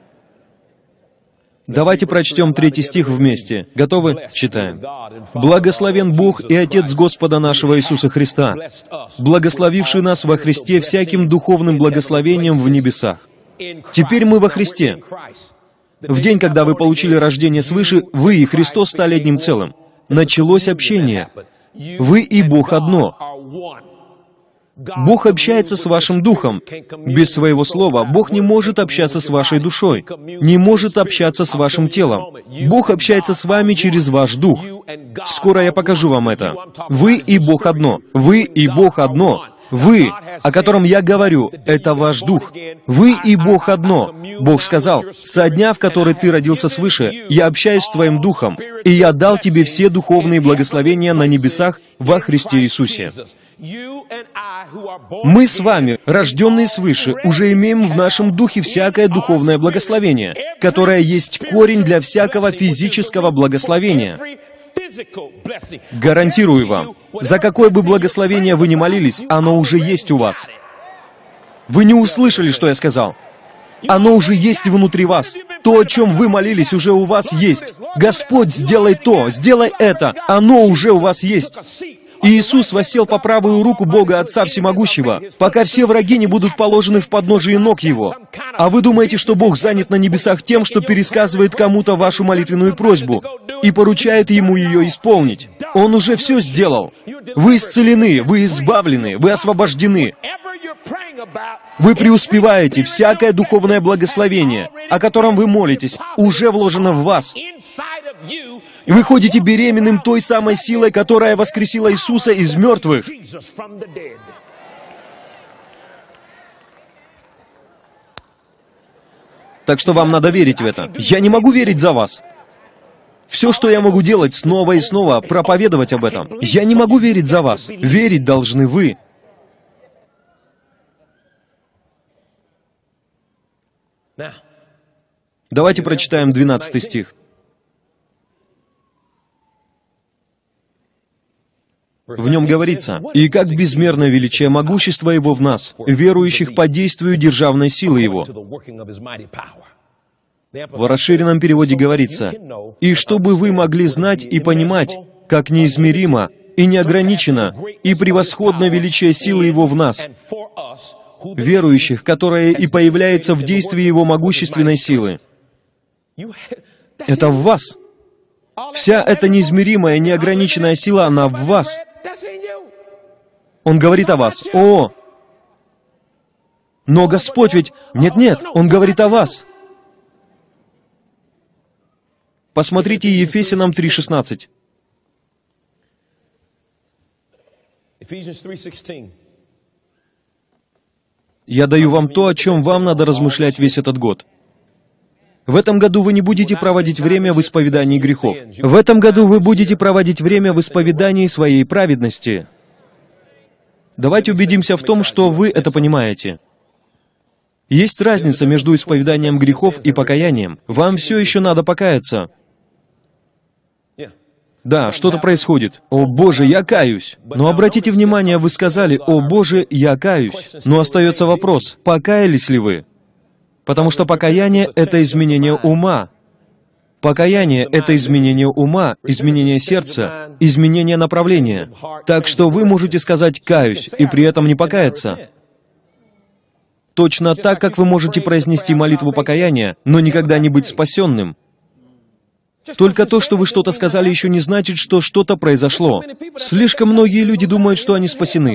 Давайте прочтем третий стих вместе. Готовы? Читаем. «Благословен Бог и Отец Господа нашего Иисуса Христа, благословивший нас во Христе всяким духовным благословением в небесах». Теперь мы во Христе. В день, когда вы получили рождение свыше, вы и Христос стали одним целым. Началось общение. Вы и Бог одно. Бог общается с вашим духом. Без своего слова Бог не может общаться с вашей душой, не может общаться с вашим телом. Бог общается с вами через ваш дух. Скоро я покажу вам это. Вы и Бог одно. Вы и Бог одно. Вы, о котором я говорю, это ваш дух. Вы и Бог одно. Бог сказал: «Со дня, в который ты родился свыше, я общаюсь с твоим духом, и я дал тебе все духовные благословения на небесах во Христе Иисусе». Мы с вами, рожденные свыше, уже имеем в нашем духе всякое духовное благословение, которое есть корень для всякого физического благословения. Гарантирую вам, за какое бы благословение вы ни молились, оно уже есть у вас. Вы не услышали, что я сказал? Оно уже есть внутри вас. То, о чем вы молились, уже у вас есть. Господь, сделай то, сделай это. Оно уже у вас есть. И Иисус воссел по правую руку Бога Отца Всемогущего, пока все враги не будут положены в подножие ног Его. А вы думаете, что Бог занят на небесах тем, что пересказывает кому-то вашу молитвенную просьбу и поручает Ему ее исполнить? Он уже все сделал. Вы исцелены, вы избавлены, вы освобождены. Вы преуспеваете. Всякое духовное благословение, о котором вы молитесь, уже вложено в вас. Вы ходите беременным той самой силой, которая воскресила Иисуса из мертвых. Так что вам надо верить в это. Я не могу верить за вас. Все, что я могу делать, снова и снова проповедовать об этом. Я не могу верить за вас. Верить должны вы. Давайте прочитаем двенадцатый стих. В нем говорится: «И как безмерно величие могущества Его в нас, верующих по действию державной силы Его». В расширенном переводе говорится: «И чтобы вы могли знать и понимать, как неизмеримо и неограничено и превосходно величие силы Его в нас, верующих, которое и появляется в действии Его могущественной силы». Это в вас. Вся эта неизмеримая, неограниченная сила, она в вас. Он говорит о вас. О! Но Господь ведь... Нет-нет, Он говорит о вас. Посмотрите Ефесянам три шестнадцать. Я даю вам то, о чем вам надо размышлять весь этот год. В этом году вы не будете проводить время в исповедании грехов. В этом году вы будете проводить время в исповедании своей праведности. Давайте убедимся в том, что вы это понимаете. Есть разница между исповеданием грехов и покаянием. Вам все еще надо покаяться. Да, что-то происходит. «О Боже, я каюсь». Но обратите внимание, вы сказали: «О Боже, я каюсь». Но остается вопрос, покаялись ли вы? Потому что покаяние — это изменение ума. Покаяние — это изменение ума, изменение сердца, изменение направления. Так что вы можете сказать «каюсь» и при этом не покаяться. Точно так, как вы можете произнести молитву покаяния, но никогда не быть спасенным. Только то, что вы что-то сказали, еще не значит, что что-то произошло. Слишком многие люди думают, что они спасены.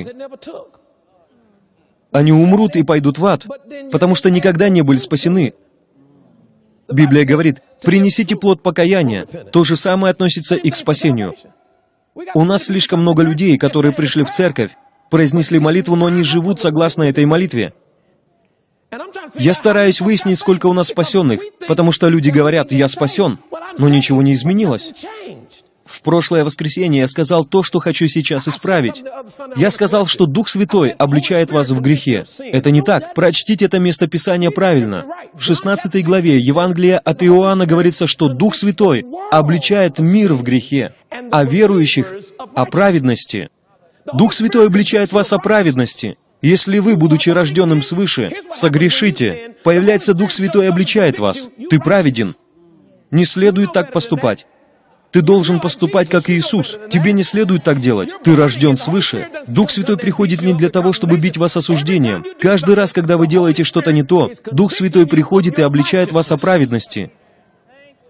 Они умрут и пойдут в ад, потому что никогда не были спасены. Библия говорит: «Принесите плод покаяния». То же самое относится и к спасению. У нас слишком много людей, которые пришли в церковь, произнесли молитву, но они живут согласно этой молитве. Я стараюсь выяснить, сколько у нас спасенных, потому что люди говорят: «Я спасен», но ничего не изменилось. В прошлое воскресенье я сказал то, что хочу сейчас исправить. Я сказал, что Дух Святой обличает вас в грехе. Это не так. Прочтите это место Писания правильно. В шестнадцатой главе Евангелия от Иоанна говорится, что Дух Святой обличает мир в грехе, а верующих о праведности. Дух Святой обличает вас о праведности. Если вы, будучи рожденным свыше, согрешите, появляется Дух Святой и обличает вас. Ты праведен. Не следует так поступать. Ты должен поступать, как Иисус. Тебе не следует так делать. Ты рожден свыше. Дух Святой приходит не для того, чтобы бить вас осуждением. Каждый раз, когда вы делаете что-то не то, Дух Святой приходит и обличает вас о праведности.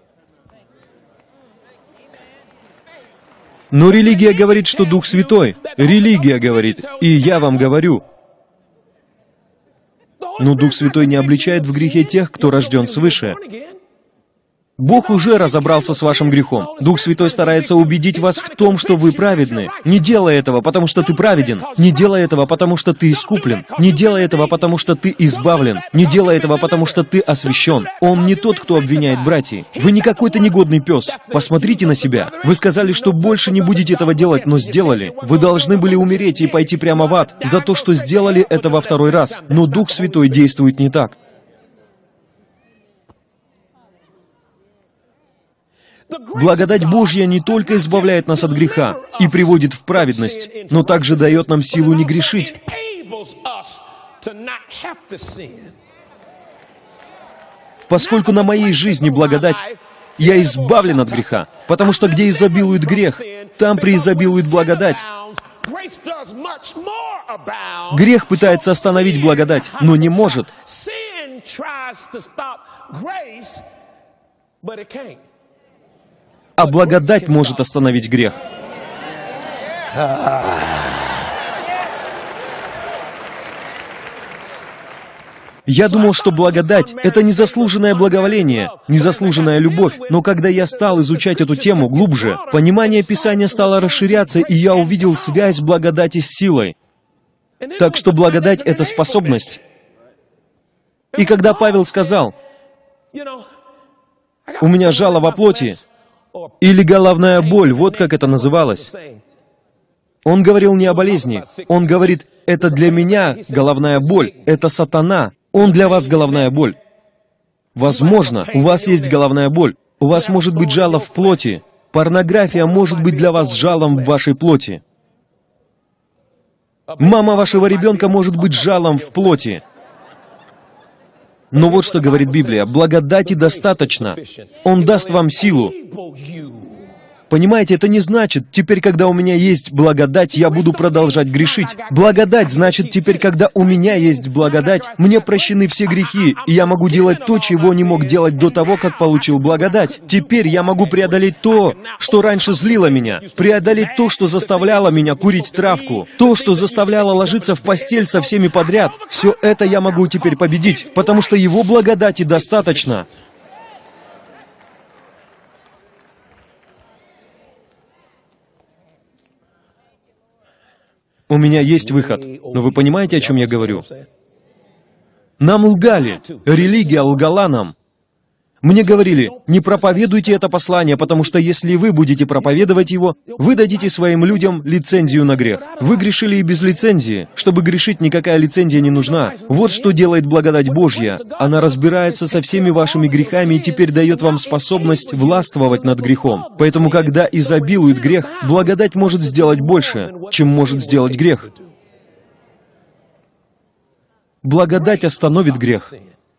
Но религия говорит, что Дух Святой Религия говорит, и я вам говорю. Но Дух Святой не обличает в грехе тех, кто рожден свыше. Бог уже разобрался с вашим грехом. Дух Святой старается убедить вас в том, что вы праведны. Не делай этого, потому что ты праведен. Не делай этого, потому что ты искуплен. Не делай этого, потому что ты избавлен. Не делай этого, потому что ты освящен. Он не тот, кто обвиняет братьев. Вы не какой-то негодный пес. Посмотрите на себя. Вы сказали, что больше не будете этого делать, но сделали. Вы должны были умереть и пойти прямо в ад за то, что сделали это во второй раз. Но Дух Святой действует не так. Благодать Божья не только избавляет нас от греха и приводит в праведность, но также дает нам силу не грешить. Поскольку на моей жизни благодать, я избавлен от греха, потому что где изобилует грех, там преизобилует благодать. Грех пытается остановить благодать, но не может. А благодать может остановить грех. Я думал, что благодать — это незаслуженное благоволение, незаслуженная любовь. Но когда я стал изучать эту тему глубже, понимание Писания стало расширяться, и я увидел связь благодати с силой. Так что благодать — это способность. И когда Павел сказал, «У меня жало во плоти», или головная боль, вот как это называлось. Он говорил не о болезни. Он говорит, это для меня головная боль, это сатана. Он для вас головная боль. Возможно, у вас есть головная боль. У вас может быть жало в плоти. Порнография может быть для вас жалом в вашей плоти. Мама вашего ребенка может быть жалом в плоти. Но вот что говорит Библия. Благодати достаточно. Он даст вам силу. Понимаете, это не значит, теперь, когда у меня есть благодать, я буду продолжать грешить. Благодать значит, теперь, когда у меня есть благодать, мне прощены все грехи, и я могу делать то, чего не мог делать до того, как получил благодать. Теперь я могу преодолеть то, что раньше злило меня, преодолеть то, что заставляло меня курить травку, то, что заставляло ложиться в постель со всеми подряд. Все это я могу теперь победить, потому что Его благодати достаточно. У меня есть выход. Но вы понимаете, о чем я говорю? Нам лгали. Религия лгала нам. Мне говорили, не проповедуйте это послание, потому что если вы будете проповедовать его, вы дадите своим людям лицензию на грех. Вы грешили и без лицензии. Чтобы грешить, никакая лицензия не нужна. Вот что делает благодать Божья. Она разбирается со всеми вашими грехами и теперь дает вам способность властвовать над грехом. Поэтому, когда изобилует грех, благодать может сделать больше, чем может сделать грех. Благодать остановит грех.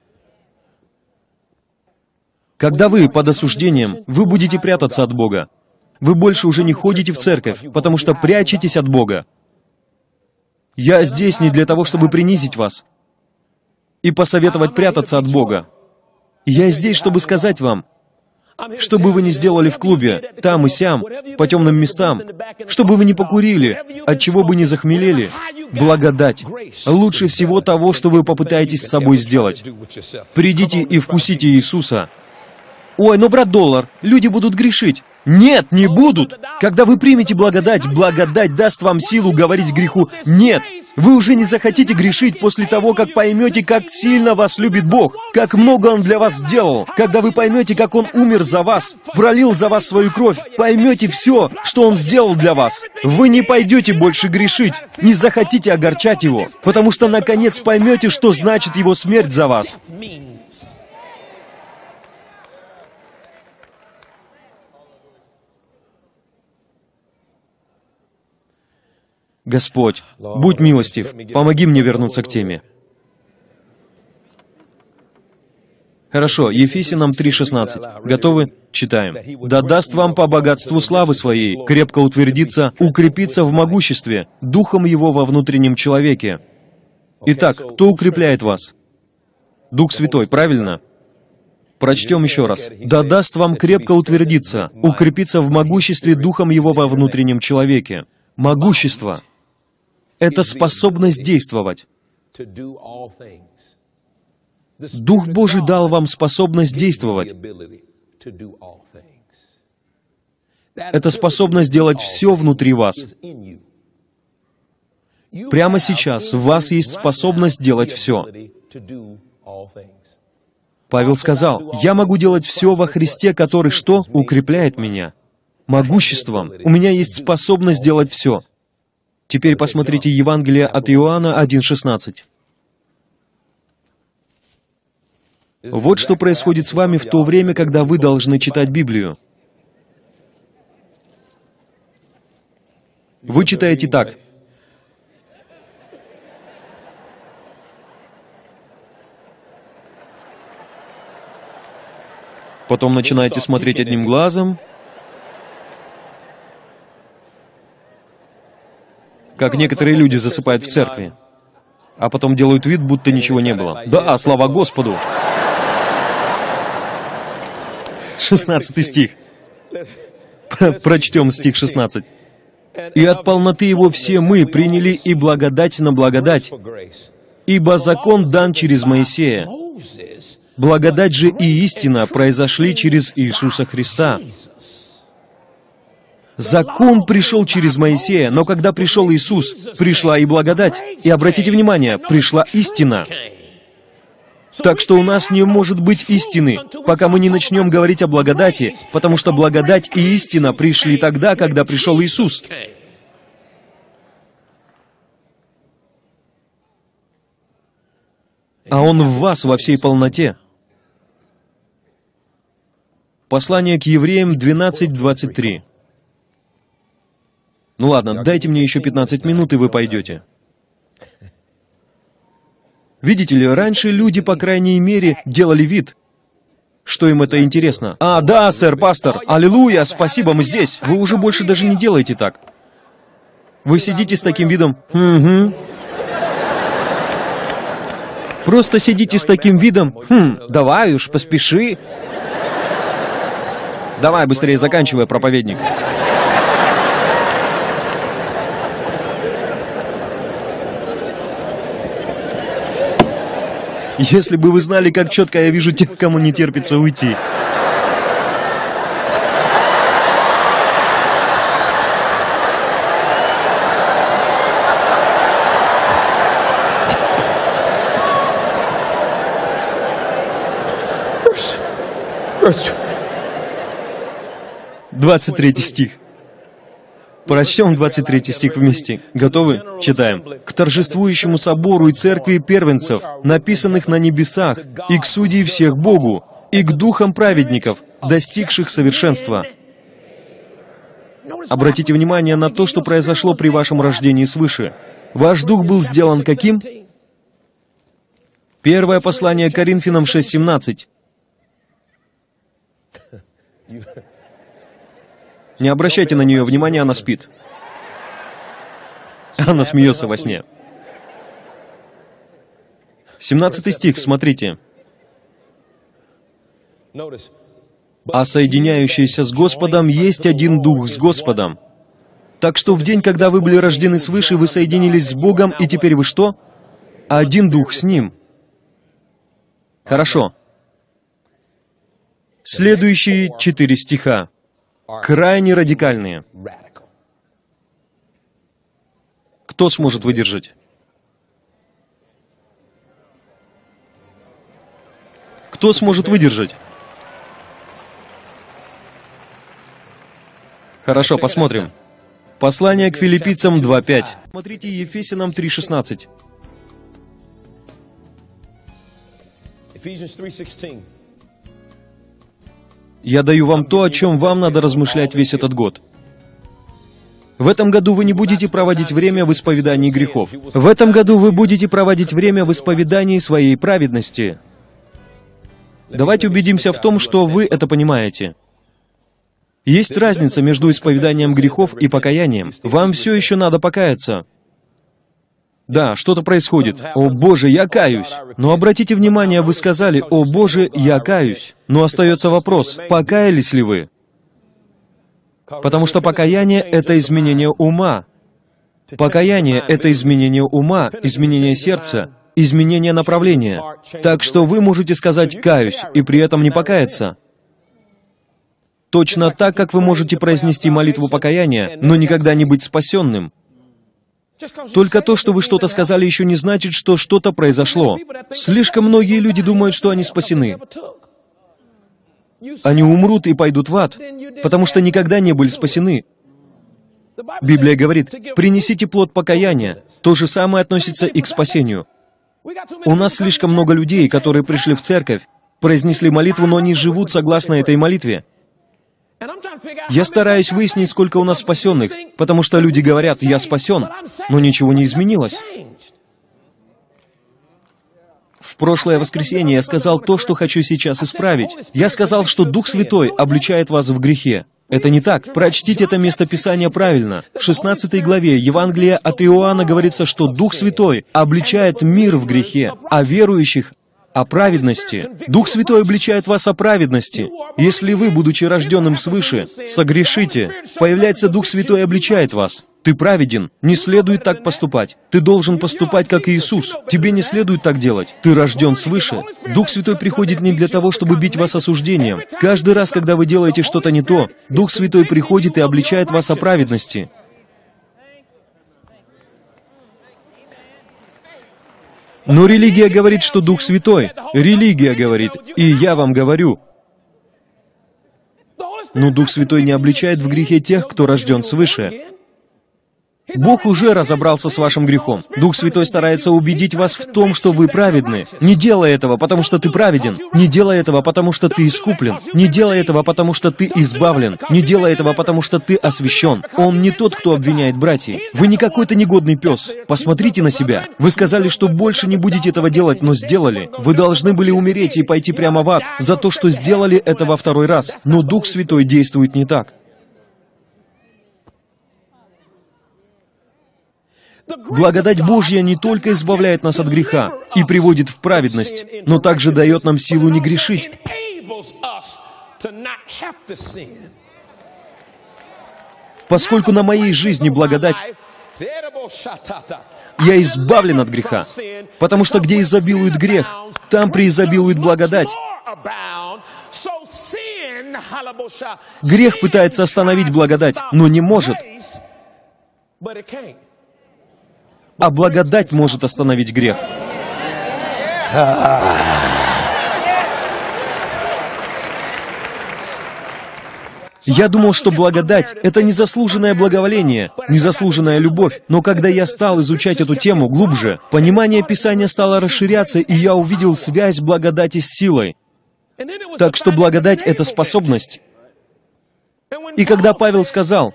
Когда вы под осуждением, вы будете прятаться от Бога. Вы больше уже не ходите в церковь, потому что прячетесь от Бога. Я здесь не для того, чтобы принизить вас и посоветовать прятаться от Бога. Я здесь, чтобы сказать вам, что бы вы ни сделали в клубе, там и сям, по темным местам, что бы вы ни покурили, от чего бы ни захмелели, благодать. Лучше всего того, что вы попытаетесь с собой сделать. Придите и вкусите Иисуса. Ой, но, брат Доллар, люди будут грешить. Нет, не будут. Когда вы примете благодать, благодать даст вам силу говорить греху «нет». Вы уже не захотите грешить после того, как поймете, как сильно вас любит Бог, как много Он для вас сделал. Когда вы поймете, как Он умер за вас, пролил за вас свою кровь, поймете все, что Он сделал для вас. Вы не пойдете больше грешить, не захотите огорчать Его, потому что, наконец, поймете, что значит Его смерть за вас. Господь, будь милостив, помоги мне вернуться к теме. Хорошо, Ефесянам три шестнадцать. Готовы? Читаем. «Да даст вам по богатству славы Своей крепко утвердиться, укрепиться в могуществе, Духом Его во внутреннем человеке». Итак, кто укрепляет вас? Дух Святой, правильно? Прочтем еще раз. «Да даст вам крепко утвердиться, укрепиться в могуществе Духом Его во внутреннем человеке». Могущество. это способность действовать. Дух Божий дал вам способность действовать. Это способность делать все внутри вас. Прямо сейчас в вас есть способность делать все. Павел сказал, «Я могу делать все во Христе, который что? Укрепляет меня». Могуществом. У меня есть способность делать все. Теперь посмотрите Евангелие от Иоанна один шестнадцать. Вот что происходит с вами в то время, когда вы должны читать Библию. Вы читаете так. Потом начинаете смотреть одним глазом. Как некоторые люди засыпают в церкви, а потом делают вид, будто ничего не было. Да, слава Господу! шестнадцатый стих. Прочтем стих шестнадцать. «И от полноты Его все мы приняли и благодать на благодать, ибо закон дан через Моисея. Благодать же и истина произошли через Иисуса Христа». Закон пришел через Моисея, но когда пришел Иисус, пришла и благодать. И обратите внимание, пришла истина. Так что у нас не может быть истины, пока мы не начнем говорить о благодати, потому что благодать и истина пришли тогда, когда пришел Иисус. А Он в вас во всей полноте. Послание к Евреям двенадцать двадцать три. Ну ладно, дайте мне еще пятнадцать минут, и вы пойдете. Видите ли, раньше люди, по крайней мере, делали вид, что им это интересно. «А, да, сэр, пастор, аллилуйя, спасибо, мы здесь». Вы уже больше даже не делаете так. Вы сидите с таким видом «Угу». Просто сидите с таким видом «Хм, давай уж, поспеши». Давай быстрее заканчивай, проповедник. Если бы вы знали, как четко я вижу тех, кому не терпится уйти. двадцать третий стих. Прочтем двадцать третий стих вместе. Готовы? Читаем. «К торжествующему собору и церкви первенцев, написанных на небесах, и к судьи всех Богу, и к духам праведников, достигших совершенства». Обратите внимание на то, что произошло при вашем рождении свыше. Ваш дух был сделан каким? Первое послание Коринфянам шесть семнадцать. Не обращайте на нее внимания, она спит. Она смеется во сне. семнадцатый стих, смотрите. «А соединяющийся с Господом есть один Дух с Господом». Так что в день, когда вы были рождены свыше, вы соединились с Богом, и теперь вы что? Один Дух с Ним. Хорошо. Следующие четыре стиха. Крайне радикальные. Кто сможет выдержать? Кто сможет выдержать? Хорошо, посмотрим. Послание к Филиппийцам два пять. Смотрите Ефесянам три шестнадцать. Я даю вам то, о чем вам надо размышлять весь этот год. В этом году вы не будете проводить время в исповедании грехов. В этом году вы будете проводить время в исповедании своей праведности. Давайте убедимся в том, что вы это понимаете. Есть разница между исповеданием грехов и покаянием. Вам все еще надо покаяться. Да, что-то происходит. «О Боже, я каюсь». Но обратите внимание, вы сказали «О Боже, я каюсь». Но остается вопрос, покаялись ли вы? Потому что покаяние — это изменение ума. Покаяние — это изменение ума, изменение сердца, изменение направления. Так что вы можете сказать «каюсь» и при этом не покаяться. Точно так, как вы можете произнести молитву покаяния, но никогда не быть спасенным. Только то, что вы что-то сказали, еще не значит, что что-то произошло. Слишком многие люди думают, что они спасены. Они умрут и пойдут в ад, потому что никогда не были спасены. Библия говорит, принесите плод покаяния. То же самое относится и к спасению. У нас слишком много людей, которые пришли в церковь, произнесли молитву, но не живут согласно этой молитве. Я стараюсь выяснить, сколько у нас спасенных, потому что люди говорят, я спасен, но ничего не изменилось. В прошлое воскресенье я сказал то, что хочу сейчас исправить. Я сказал, что Дух Святой обличает вас в грехе. Это не так. Прочтите это местописание правильно. В шестнадцатой главе Евангелия от Иоанна говорится, что Дух Святой обличает мир в грехе, а верующих о праведности. Дух Святой обличает вас о праведности. Если вы, будучи рожденным свыше, согрешите, появляется Дух Святой и обличает вас. Ты праведен. Не следует так поступать. Ты должен поступать, как Иисус. Тебе не следует так делать. Ты рожден свыше. Дух Святой приходит не для того, чтобы бить вас осуждением. Каждый раз, когда вы делаете что-то не то, Дух Святой приходит и обличает вас о праведности. Но религия говорит, что Дух Святой. Религия говорит, и я вам говорю. Но Дух Святой не обличает в грехе тех, кто рожден свыше. Бог уже разобрался с вашим грехом. Дух Святой старается убедить вас в том, что вы праведны. Не делай этого, потому что ты праведен. Не делай этого, потому что ты искуплен. Не делай этого, потому что ты избавлен. Не делай этого, потому что ты освящен. Он не тот, кто обвиняет братьев. Вы не какой-то негодный пес. Посмотрите на себя. Вы сказали, что больше не будете этого делать, но сделали. Вы должны были умереть и пойти прямо в ад за то, что сделали это во второй раз. Но Дух Святой действует не так. Благодать Божья не только избавляет нас от греха и приводит в праведность, но также дает нам силу не грешить. Поскольку на моей жизни благодать, я избавлен от греха, потому что где изобилует грех, там преизобилует благодать. Грех пытается остановить благодать, но не может. А благодать может остановить грех. Я думал, что благодать — это незаслуженное благоволение, незаслуженная любовь. Но когда я стал изучать эту тему глубже, понимание Писания стало расширяться, и я увидел связь благодати с силой. Так что благодать — это способность. И когда Павел сказал,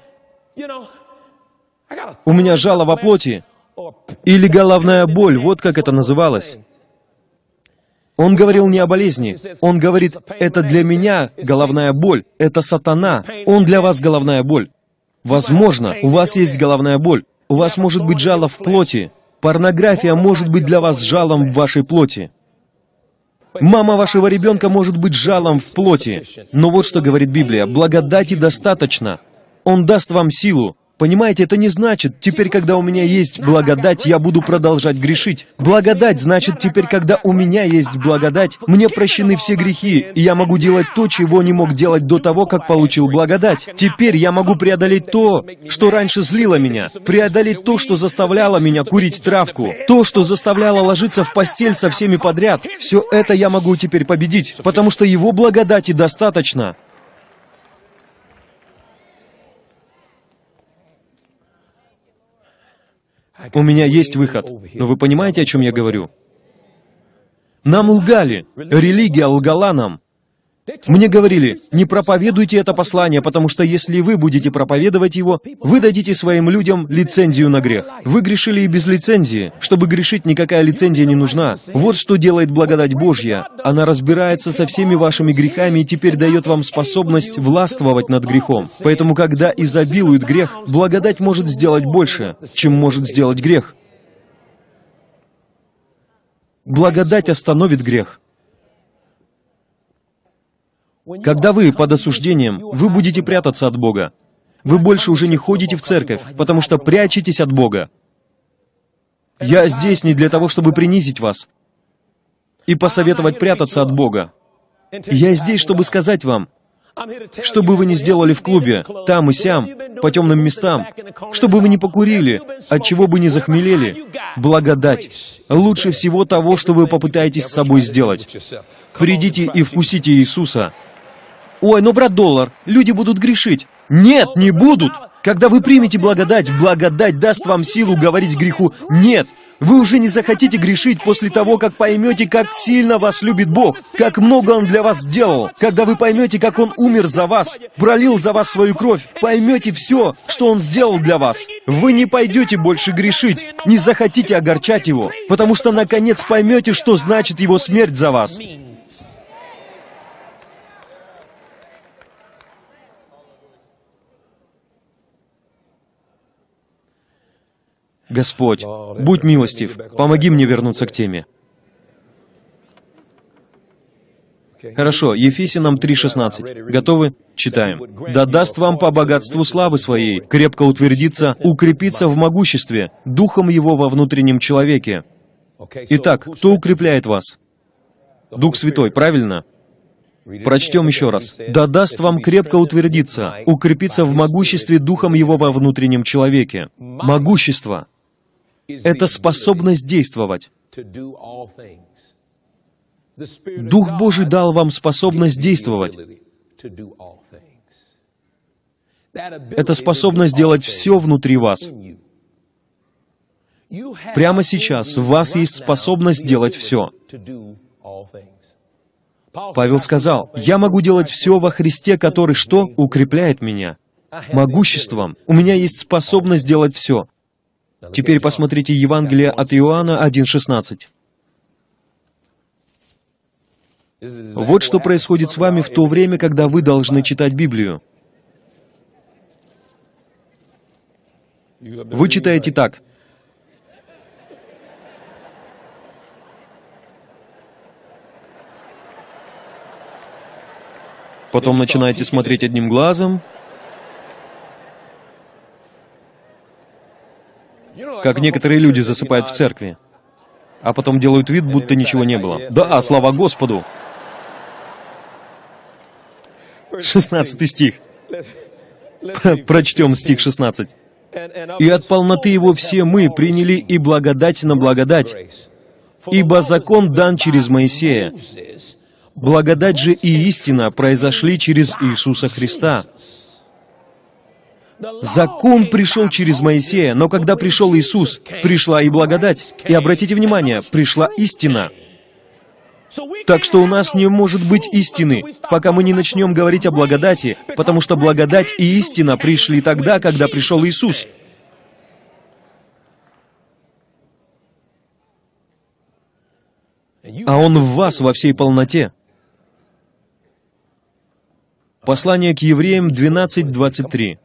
«У меня жало во плоти», или головная боль, вот как это называлось. Он говорил не о болезни. Он говорит, это для меня головная боль, это сатана. Он для вас головная боль. Возможно, у вас есть головная боль. У вас может быть жало в плоти. Порнография может быть для вас жалом в вашей плоти. Мама вашего ребенка может быть жалом в плоти. Но вот что говорит Библия. Благодати достаточно. Он даст вам силу. Понимаете, это не значит, теперь, когда у меня есть благодать, я буду продолжать грешить. Благодать значит, теперь, когда у меня есть благодать, мне прощены все грехи, и я могу делать то, чего не мог делать до того, как получил благодать. Теперь я могу преодолеть то, что раньше злило меня, преодолеть то, что заставляло меня курить травку, то, что заставляло ложиться в постель со всеми подряд. Все это я могу теперь победить, потому что Его благодати достаточно. У меня есть выход. Но вы понимаете, о чем я говорю? Нам лгали. Религия лгала нам. Мне говорили, не проповедуйте это послание, потому что если вы будете проповедовать его, вы дадите своим людям лицензию на грех. Вы грешили и без лицензии. Чтобы грешить, никакая лицензия не нужна. Вот что делает благодать Божья. Она разбирается со всеми вашими грехами и теперь дает вам способность властвовать над грехом. Поэтому, когда изобилует грех, благодать может сделать больше, чем может сделать грех. Благодать остановит грех. Когда вы под осуждением, вы будете прятаться от Бога. Вы больше уже не ходите в церковь, потому что прячетесь от Бога. Я здесь не для того, чтобы принизить вас и посоветовать прятаться от Бога. Я здесь, чтобы сказать вам, что бы вы ни сделали в клубе, там и сям, по темным местам, что бы вы ни покурили, от чего бы ни захмелели, благодать лучше всего того, что вы попытаетесь с собой сделать. Придите и вкусите Иисуса. Ой, ну, брат Доллар, люди будут грешить. Нет, не будут. Когда вы примете благодать, благодать даст вам силу говорить греху «нет». Вы уже не захотите грешить после того, как поймете, как сильно вас любит Бог, как много Он для вас сделал. Когда вы поймете, как Он умер за вас, пролил за вас свою кровь, поймете все, что Он сделал для вас. Вы не пойдете больше грешить, не захотите огорчать Его, потому что наконец поймете, что значит Его смерть за вас. Господь, будь милостив, помоги мне вернуться к теме. Хорошо, Ефесянам три шестнадцать. Готовы? Читаем. «Да даст вам по богатству славы Своей крепко утвердиться, укрепиться в могуществе, Духом Его во внутреннем человеке». Итак, кто укрепляет вас? Дух Святой, правильно? Прочтем еще раз. «Да даст вам крепко утвердиться, укрепиться в могуществе Духом Его во внутреннем человеке». Могущество — это способность действовать. Дух Божий дал вам способность действовать. Это способность делать все внутри вас. Прямо сейчас в вас есть способность делать все. Павел сказал, «Я могу делать все во Христе, который что? Укрепляет меня». Могуществом. У меня есть способность делать все. Теперь посмотрите Евангелие от Иоанна один шестнадцать. Вот что происходит с вами в то время, когда вы должны читать Библию. Вы читаете так. Потом начинаете смотреть одним глазом. Как некоторые люди засыпают в церкви, а потом делают вид, будто ничего не было. Да, слава Господу! шестнадцатый стих. Прочтем стих шестнадцать. «И от полноты Его все мы приняли и благодать на благодать, ибо закон дан через Моисея. Благодать же и истина произошли через Иисуса Христа». Закон пришел через Моисея, но когда пришел Иисус, пришла и благодать. И обратите внимание, пришла истина. Так что у нас не может быть истины, пока мы не начнем говорить о благодати, потому что благодать и истина пришли тогда, когда пришел Иисус. А Он в вас во всей полноте. Послание к Евреям двенадцать двадцать три.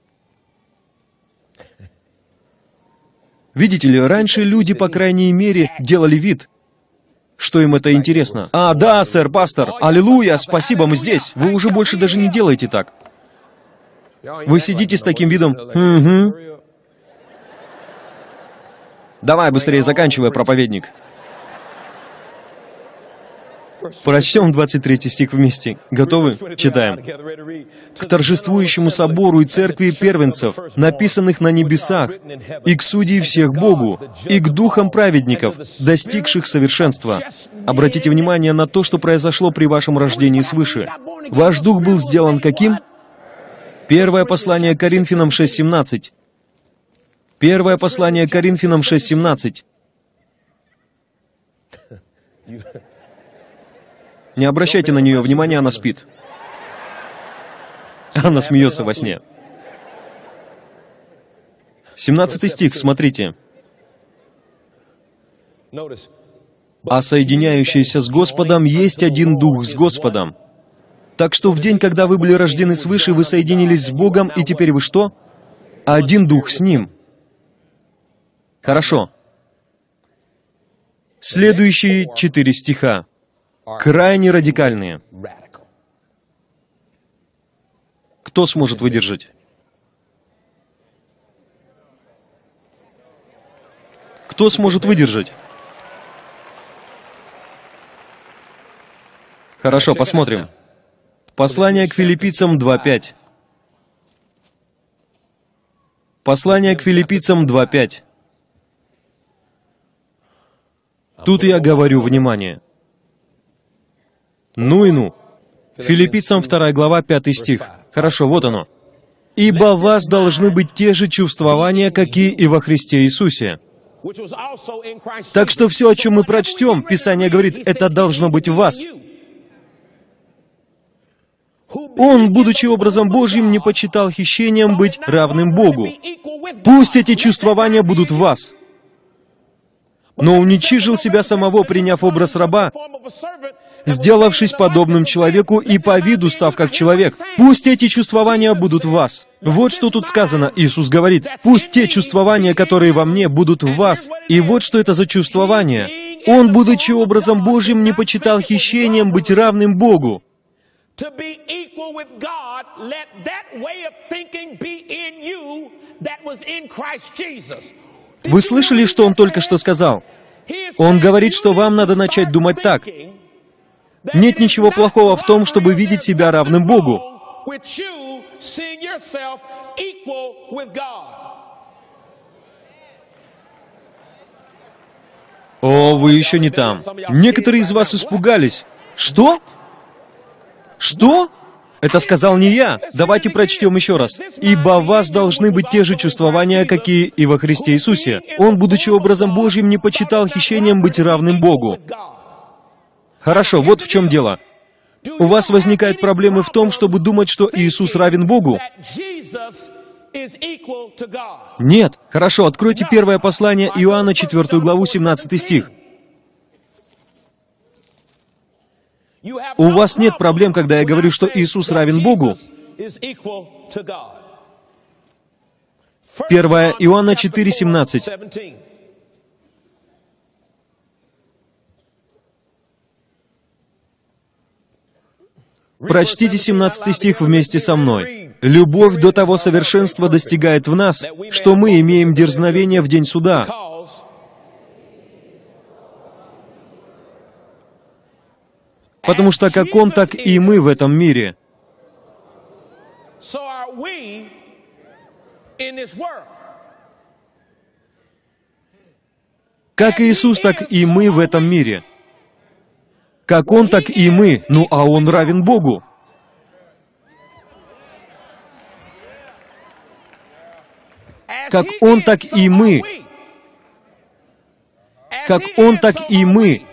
Видите ли, раньше люди, по крайней мере, делали вид, что им это интересно. «А, да, сэр, пастор, аллилуйя, спасибо, мы здесь». Вы уже больше даже не делаете так. Вы сидите с таким видом. «Угу». Давай быстрее заканчивай, проповедник. Прочтем двадцать третий стих вместе. Готовы? Читаем. «К торжествующему собору и церкви первенцев, написанных на небесах, и к судьи всех Богу, и к духам праведников, достигших совершенства». Обратите внимание на то, что произошло при вашем рождении свыше. Ваш дух был сделан каким? Первое послание Коринфянам шесть семнадцать. Первое послание Коринфянам шесть семнадцать. Не обращайте на нее внимания, она спит. Она смеется во сне. семнадцатый стих, смотрите. «А соединяющийся с Господом есть один Дух с Господом». Так что в день, когда вы были рождены свыше, вы соединились с Богом, и теперь вы что? Один Дух с Ним. Хорошо. Следующие четыре стиха. Крайне радикальные. Кто сможет выдержать? Кто сможет выдержать? Хорошо, посмотрим. Послание к филиппийцам два пять. Послание к филиппийцам два пять. Тут я говорю внимание. Ну и ну. Филиппийцам вторая глава, пятый стих. Хорошо, вот оно. «Ибо в вас должны быть те же чувствования, какие и во Христе Иисусе». Так что все, о чем мы прочтем, Писание говорит, это должно быть в вас. Он, будучи образом Божьим, не почитал хищением быть равным Богу. Пусть эти чувствования будут в вас. Но уничижил себя самого, приняв образ раба, сделавшись подобным человеку и по виду став как человек. Пусть эти чувствования будут в вас. Вот что тут сказано. Иисус говорит, пусть те чувствования, которые во мне, будут в вас. И вот что это за чувствования. Он, будучи образом Божьим, не почитал хищением быть равным Богу. Вы слышали, что он только что сказал? Он говорит, что вам надо начать думать так. Нет ничего плохого в том, чтобы видеть себя равным Богу. О, вы еще не там. Некоторые из вас испугались. Что? Что? Это сказал не я. Давайте прочтем еще раз. «Ибо в вас должны быть те же чувствования, какие и во Христе Иисусе. Он, будучи образом Божьим, не почитал хищением быть равным Богу». Хорошо, вот в чем дело. У вас возникают проблемы в том, чтобы думать, что Иисус равен Богу? Нет. Хорошо, откройте первое послание Иоанна, четвёртую главу, семнадцатый стих. У вас нет проблем, когда я говорю, что Иисус равен Богу? первое Иоанна четыре, семнадцать. Прочтите семнадцатый стих вместе со мной. «Любовь до того совершенства достигает в нас, что мы имеем дерзновение в день суда». Потому что как Он, так и мы в этом мире. Как Иисус, так и мы в этом мире. Как Он, так и мы. Ну, а Он равен Богу. Как Он, так и мы. Как Он, так и мы.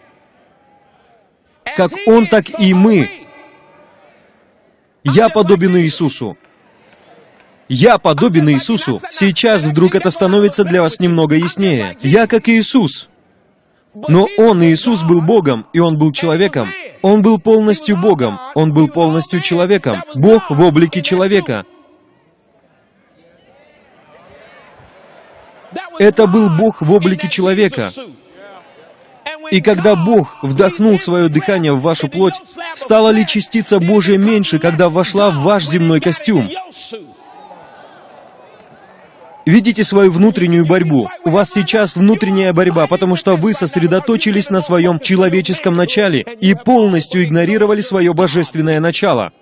Как Он, так и мы. Я подобен Иисусу. Я подобен Иисусу. Сейчас вдруг это становится для вас немного яснее. Я как Иисус. Но Он, Иисус, был Богом, и Он был человеком. Он был полностью Богом, Он был полностью человеком. Бог в облике человека. Это был Бог в облике человека. И когда Бог вдохнул свое дыхание в вашу плоть, стала ли частица Божья меньше, когда вошла в ваш земной костюм? Видите свою внутреннюю борьбу. У вас сейчас внутренняя борьба, потому что вы сосредоточились на своем человеческом начале и полностью игнорировали свое божественное начало.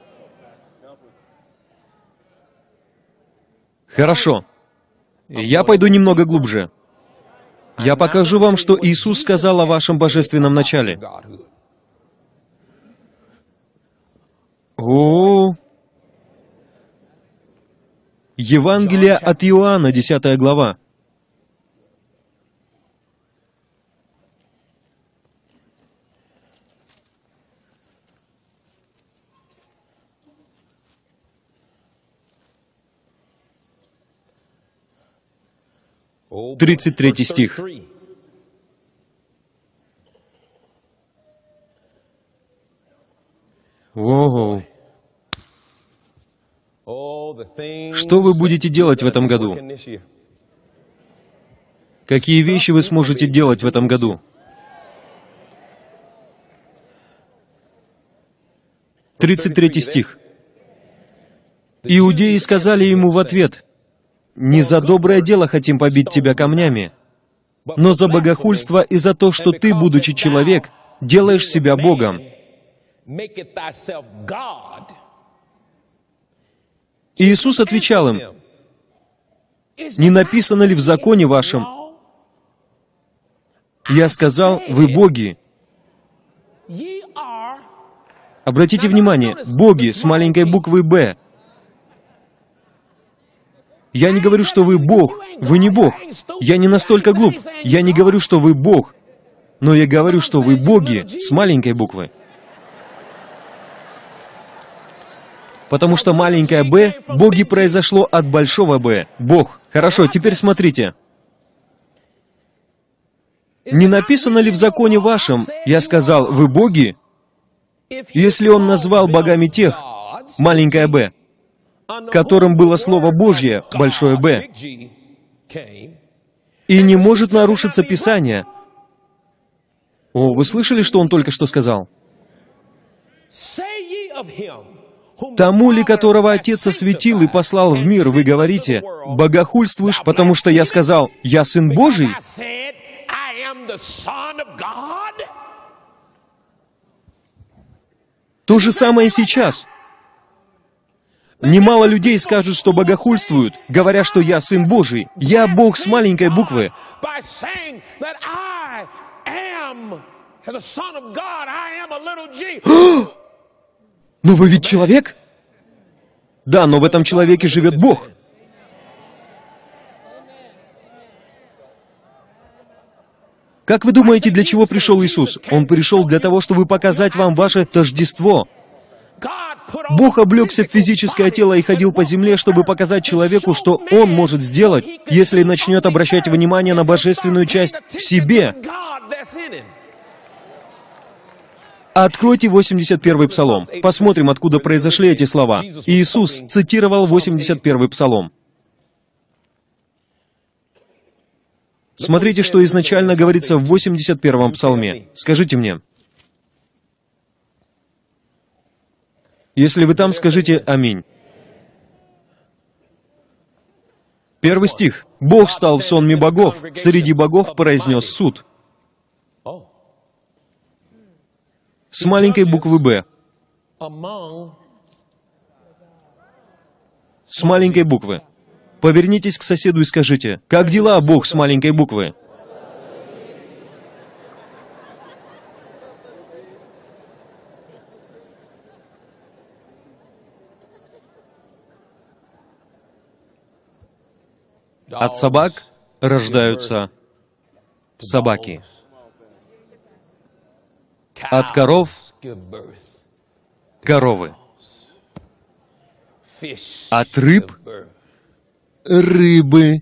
Хорошо. Я пойду немного глубже. Я покажу вам, что Иисус сказал о вашем божественном начале. О, Евангелие от Иоанна, десятая глава. тридцать третий стих. Ого. Что вы будете делать в этом году? Какие вещи вы сможете делать в этом году? тридцать третий стих. Иудеи сказали ему в ответ: «Не за доброе дело хотим побить тебя камнями, но за богохульство и за то, что ты, будучи человек, делаешь себя Богом. И Иисус отвечал им: «Не написано ли в законе вашем? Я сказал, вы боги». Обратите внимание, боги с маленькой буквы «Б». Я не говорю, что вы Бог. Вы не Бог. Я не настолько глуп. Я не говорю, что вы Бог. Но я говорю, что вы боги с маленькой буквы. Потому что маленькое «Б», боги произошло от большого «Б». Бог. Хорошо, теперь смотрите. Не написано ли в законе вашем, я сказал, вы боги? Если он назвал богами тех, маленькое «Б», которым было Слово Божье, большое «Б», и не может нарушиться Писание. О, вы слышали, что он только что сказал? Тому ли, которого Отец осветил и послал в мир, вы говорите, богохульствуешь, потому что я сказал, я Сын Божий? То же самое сейчас. Немало людей скажут, что богохульствуют, говоря, что я Сын Божий. Я Бог с маленькой буквы. Но вы ведь человек? Да, но в этом человеке живет Бог. Как вы думаете, для чего пришел Иисус? Он пришел для того, чтобы показать вам ваше тождество. Бог облегся в физическое тело и ходил по земле, чтобы показать человеку, что Он может сделать, если начнет обращать внимание на божественную часть в себе. Откройте восемьдесят первый Псалом. Посмотрим, откуда произошли эти слова. Иисус цитировал восемьдесят первый Псалом. Смотрите, что изначально говорится в восемьдесят первом Псалме. Скажите мне. Если вы там, скажите «Аминь». Первый стих. «Бог стал в сонме богов, среди богов произнес суд». С маленькой буквы «Б». С маленькой буквы. Повернитесь к соседу и скажите, «Как дела, Бог с маленькой буквы?» От собак рождаются собаки. От коров — коровы. От рыб — рыбы.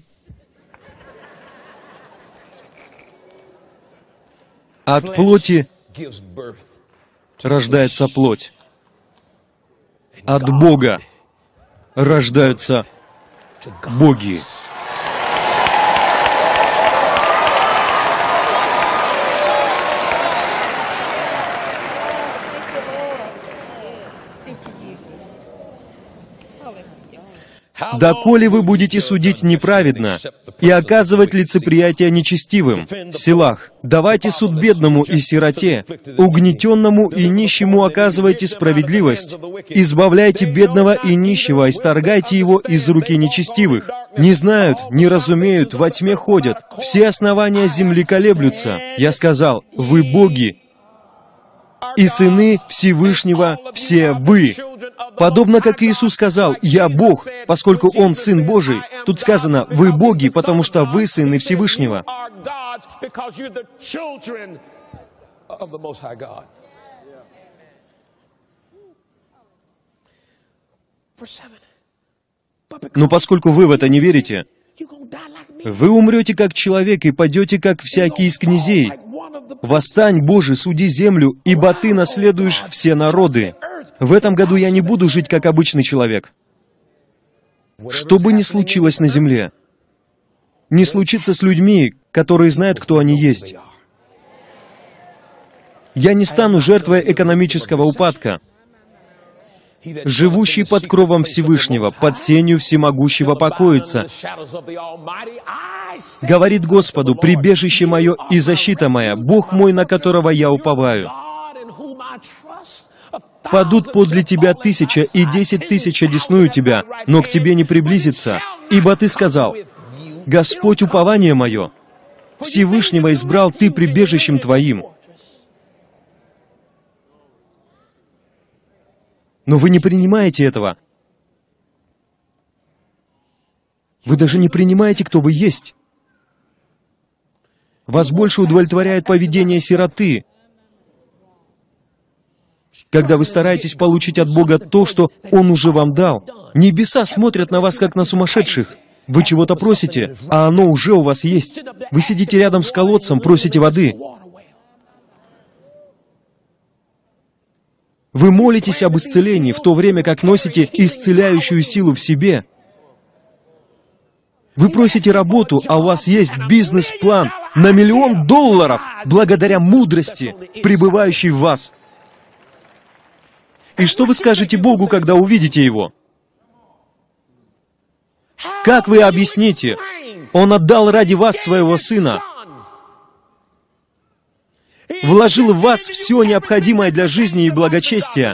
От плоти рождается плоть. От Бога рождаются боги. «Доколе вы будете судить неправедно и оказывать лицеприятие нечестивым, Селах, давайте суд бедному и сироте, угнетенному и нищему оказывайте справедливость, избавляйте бедного и нищего, исторгайте его из руки нечестивых. Не знают, не разумеют, во тьме ходят, все основания земли колеблются. Я сказал, вы боги, и сыны Всевышнего все вы». Подобно как Иисус сказал, «Я Бог», поскольку Он Сын Божий, тут сказано, «Вы боги, потому что вы сыны Всевышнего». Но поскольку вы в это не верите, вы умрете как человек и падете как всякий из князей. «Восстань, Боже, суди землю, ибо Ты наследуешь все народы». В этом году я не буду жить как обычный человек. Что бы ни случилось на земле, не случится с людьми, которые знают, кто они есть. Я не стану жертвой экономического упадка. живущий под кровом Всевышнего, под сенью всемогущего покоится. Говорит Господу: прибежище мое и защита моя, Бог мой, на которого я уповаю. Падут подле тебя тысяча и десять тысяч одесную тебя, но к тебе не приблизится, ибо ты сказал: Господь упование мое, Всевышнего избрал ты прибежищем твоим. Но вы не принимаете этого. Вы даже не принимаете, кто вы есть. Вас больше удовлетворяет поведение сироты, когда вы стараетесь получить от Бога то, что Он уже вам дал. Небеса смотрят на вас, как на сумасшедших. Вы чего-то просите, а оно уже у вас есть. Вы сидите рядом с колодцем, просите воды. Вы молитесь об исцелении, в то время как носите исцеляющую силу в себе. Вы просите работу, а у вас есть бизнес-план на миллион долларов, благодаря мудрости, пребывающей в вас. И что вы скажете Богу, когда увидите Его? Как вы объясните? Он отдал ради вас своего Сына. Вложил в вас все необходимое для жизни и благочестия.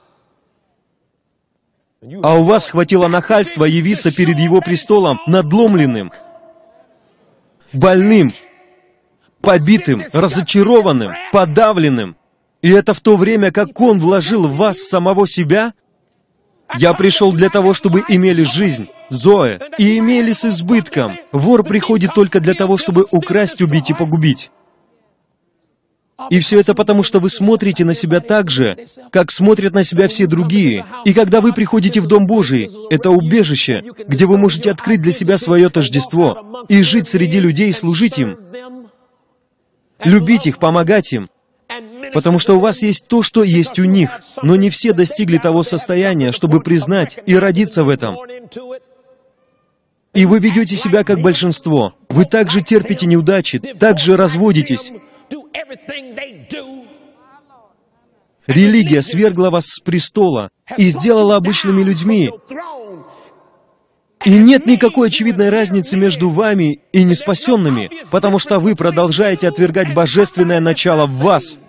А у вас хватило нахальства явиться перед Его престолом надломленным, больным, побитым, разочарованным, подавленным. И это в то время, как Он вложил в вас самого себя? Я пришел для того, чтобы имели жизнь, Зоэ, и имели с избытком. Вор приходит только для того, чтобы украсть, убить и погубить. И все это потому, что вы смотрите на себя так же, как смотрят на себя все другие. И когда вы приходите в Дом Божий, это убежище, где вы можете открыть для себя свое тождество и жить среди людей и служить им, любить их, помогать им. Потому что у вас есть то, что есть у них, но не все достигли того состояния, чтобы признать и родиться в этом. И вы ведете себя как большинство. Вы также терпите неудачи, также разводитесь. Религия свергла вас с престола и сделала обычными людьми. И нет никакой очевидной разницы между вами и неспасенными, потому что вы продолжаете отвергать божественное начало в вас.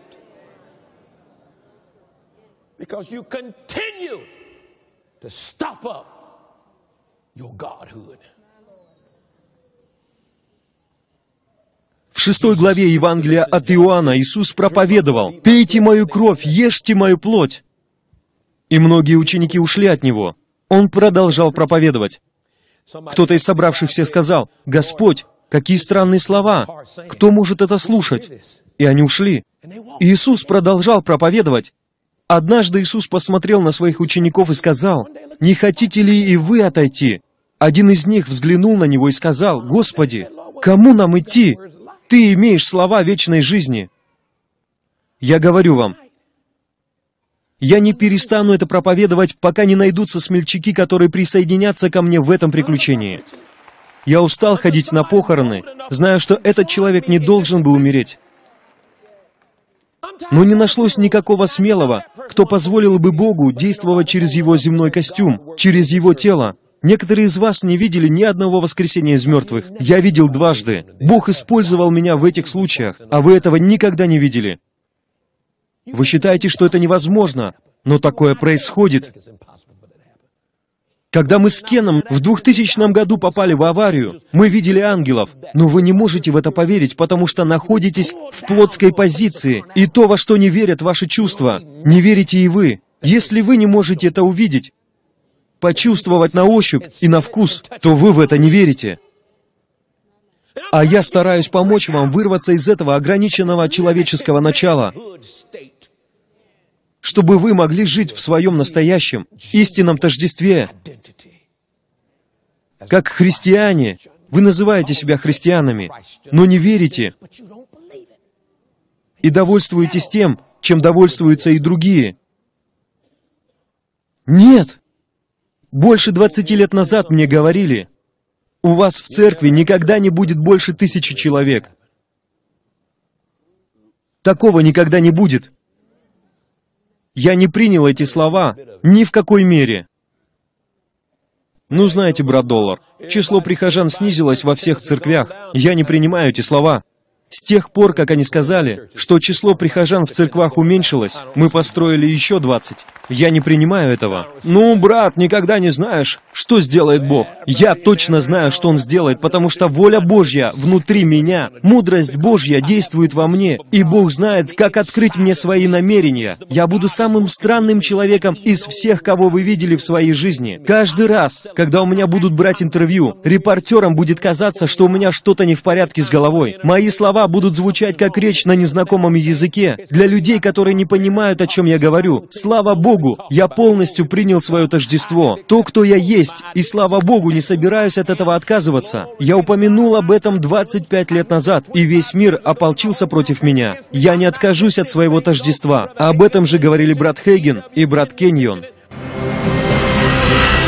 В шестой главе Евангелия от Иоанна Иисус проповедовал: «Пейте мою кровь, ешьте мою плоть». И многие ученики ушли от Него. Он продолжал проповедовать. Кто-то из собравшихся сказал: «Господь, какие странные слова! Кто может это слушать?» И они ушли. И Иисус продолжал проповедовать. Однажды Иисус посмотрел на своих учеников и сказал: «Не хотите ли и вы отойти?» Один из них взглянул на Него и сказал: «Господи, кому нам идти? Ты имеешь слова вечной жизни». Я говорю вам, я не перестану это проповедовать, пока не найдутся смельчаки, которые присоединятся ко мне в этом приключении. Я устал ходить на похороны, зная, что этот человек не должен был умереть. Но не нашлось никакого смелого, кто позволил бы Богу действовать через его земной костюм, через его тело. Некоторые из вас не видели ни одного воскресения из мертвых. Я видел дважды. Бог использовал меня в этих случаях, а вы этого никогда не видели. Вы считаете, что это невозможно, но такое происходит. Когда мы с Кеном в двухтысячном году попали в аварию, мы видели ангелов, но вы не можете в это поверить, потому что находитесь в плотской позиции, и то, во что не верят ваши чувства, не верите и вы. Если вы не можете это увидеть, почувствовать на ощупь и на вкус, то вы в это не верите. А я стараюсь помочь вам вырваться из этого ограниченного человеческого начала, чтобы вы могли жить в своем настоящем, истинном тождестве. Как христиане, вы называете себя христианами, но не верите и довольствуетесь тем, чем довольствуются и другие. Нет! Больше двадцати лет назад мне говорили: у вас в церкви никогда не будет больше тысячи человек. Такого никогда не будет. Я не принял эти слова ни в какой мере. Ну, знаете, брат Доллар, число прихожан снизилось во всех церквях. Я не принимаю эти слова. С тех пор, как они сказали, что число прихожан в церквах уменьшилось, мы построили еще двадцать. Я не принимаю этого. Ну, брат, никогда не знаешь, что сделает Бог. Я точно знаю, что Он сделает, потому что воля Божья внутри меня, мудрость Божья действует во мне, и Бог знает, как открыть мне свои намерения. Я буду самым странным человеком из всех, кого вы видели в своей жизни. Каждый раз, когда у меня будут брать интервью, репортерам будет казаться, что у меня что-то не в порядке с головой. Мои слова будут звучать как речь на незнакомом языке. Для людей, которые не понимают, о чем я говорю. Слава Богу, я полностью принял свое тождество. То, кто я есть, и слава Богу, не собираюсь от этого отказываться. Я упомянул об этом двадцать пять лет назад, и весь мир ополчился против меня. Я не откажусь от своего тождества. Об этом же говорили брат Хейген и брат Кеньон.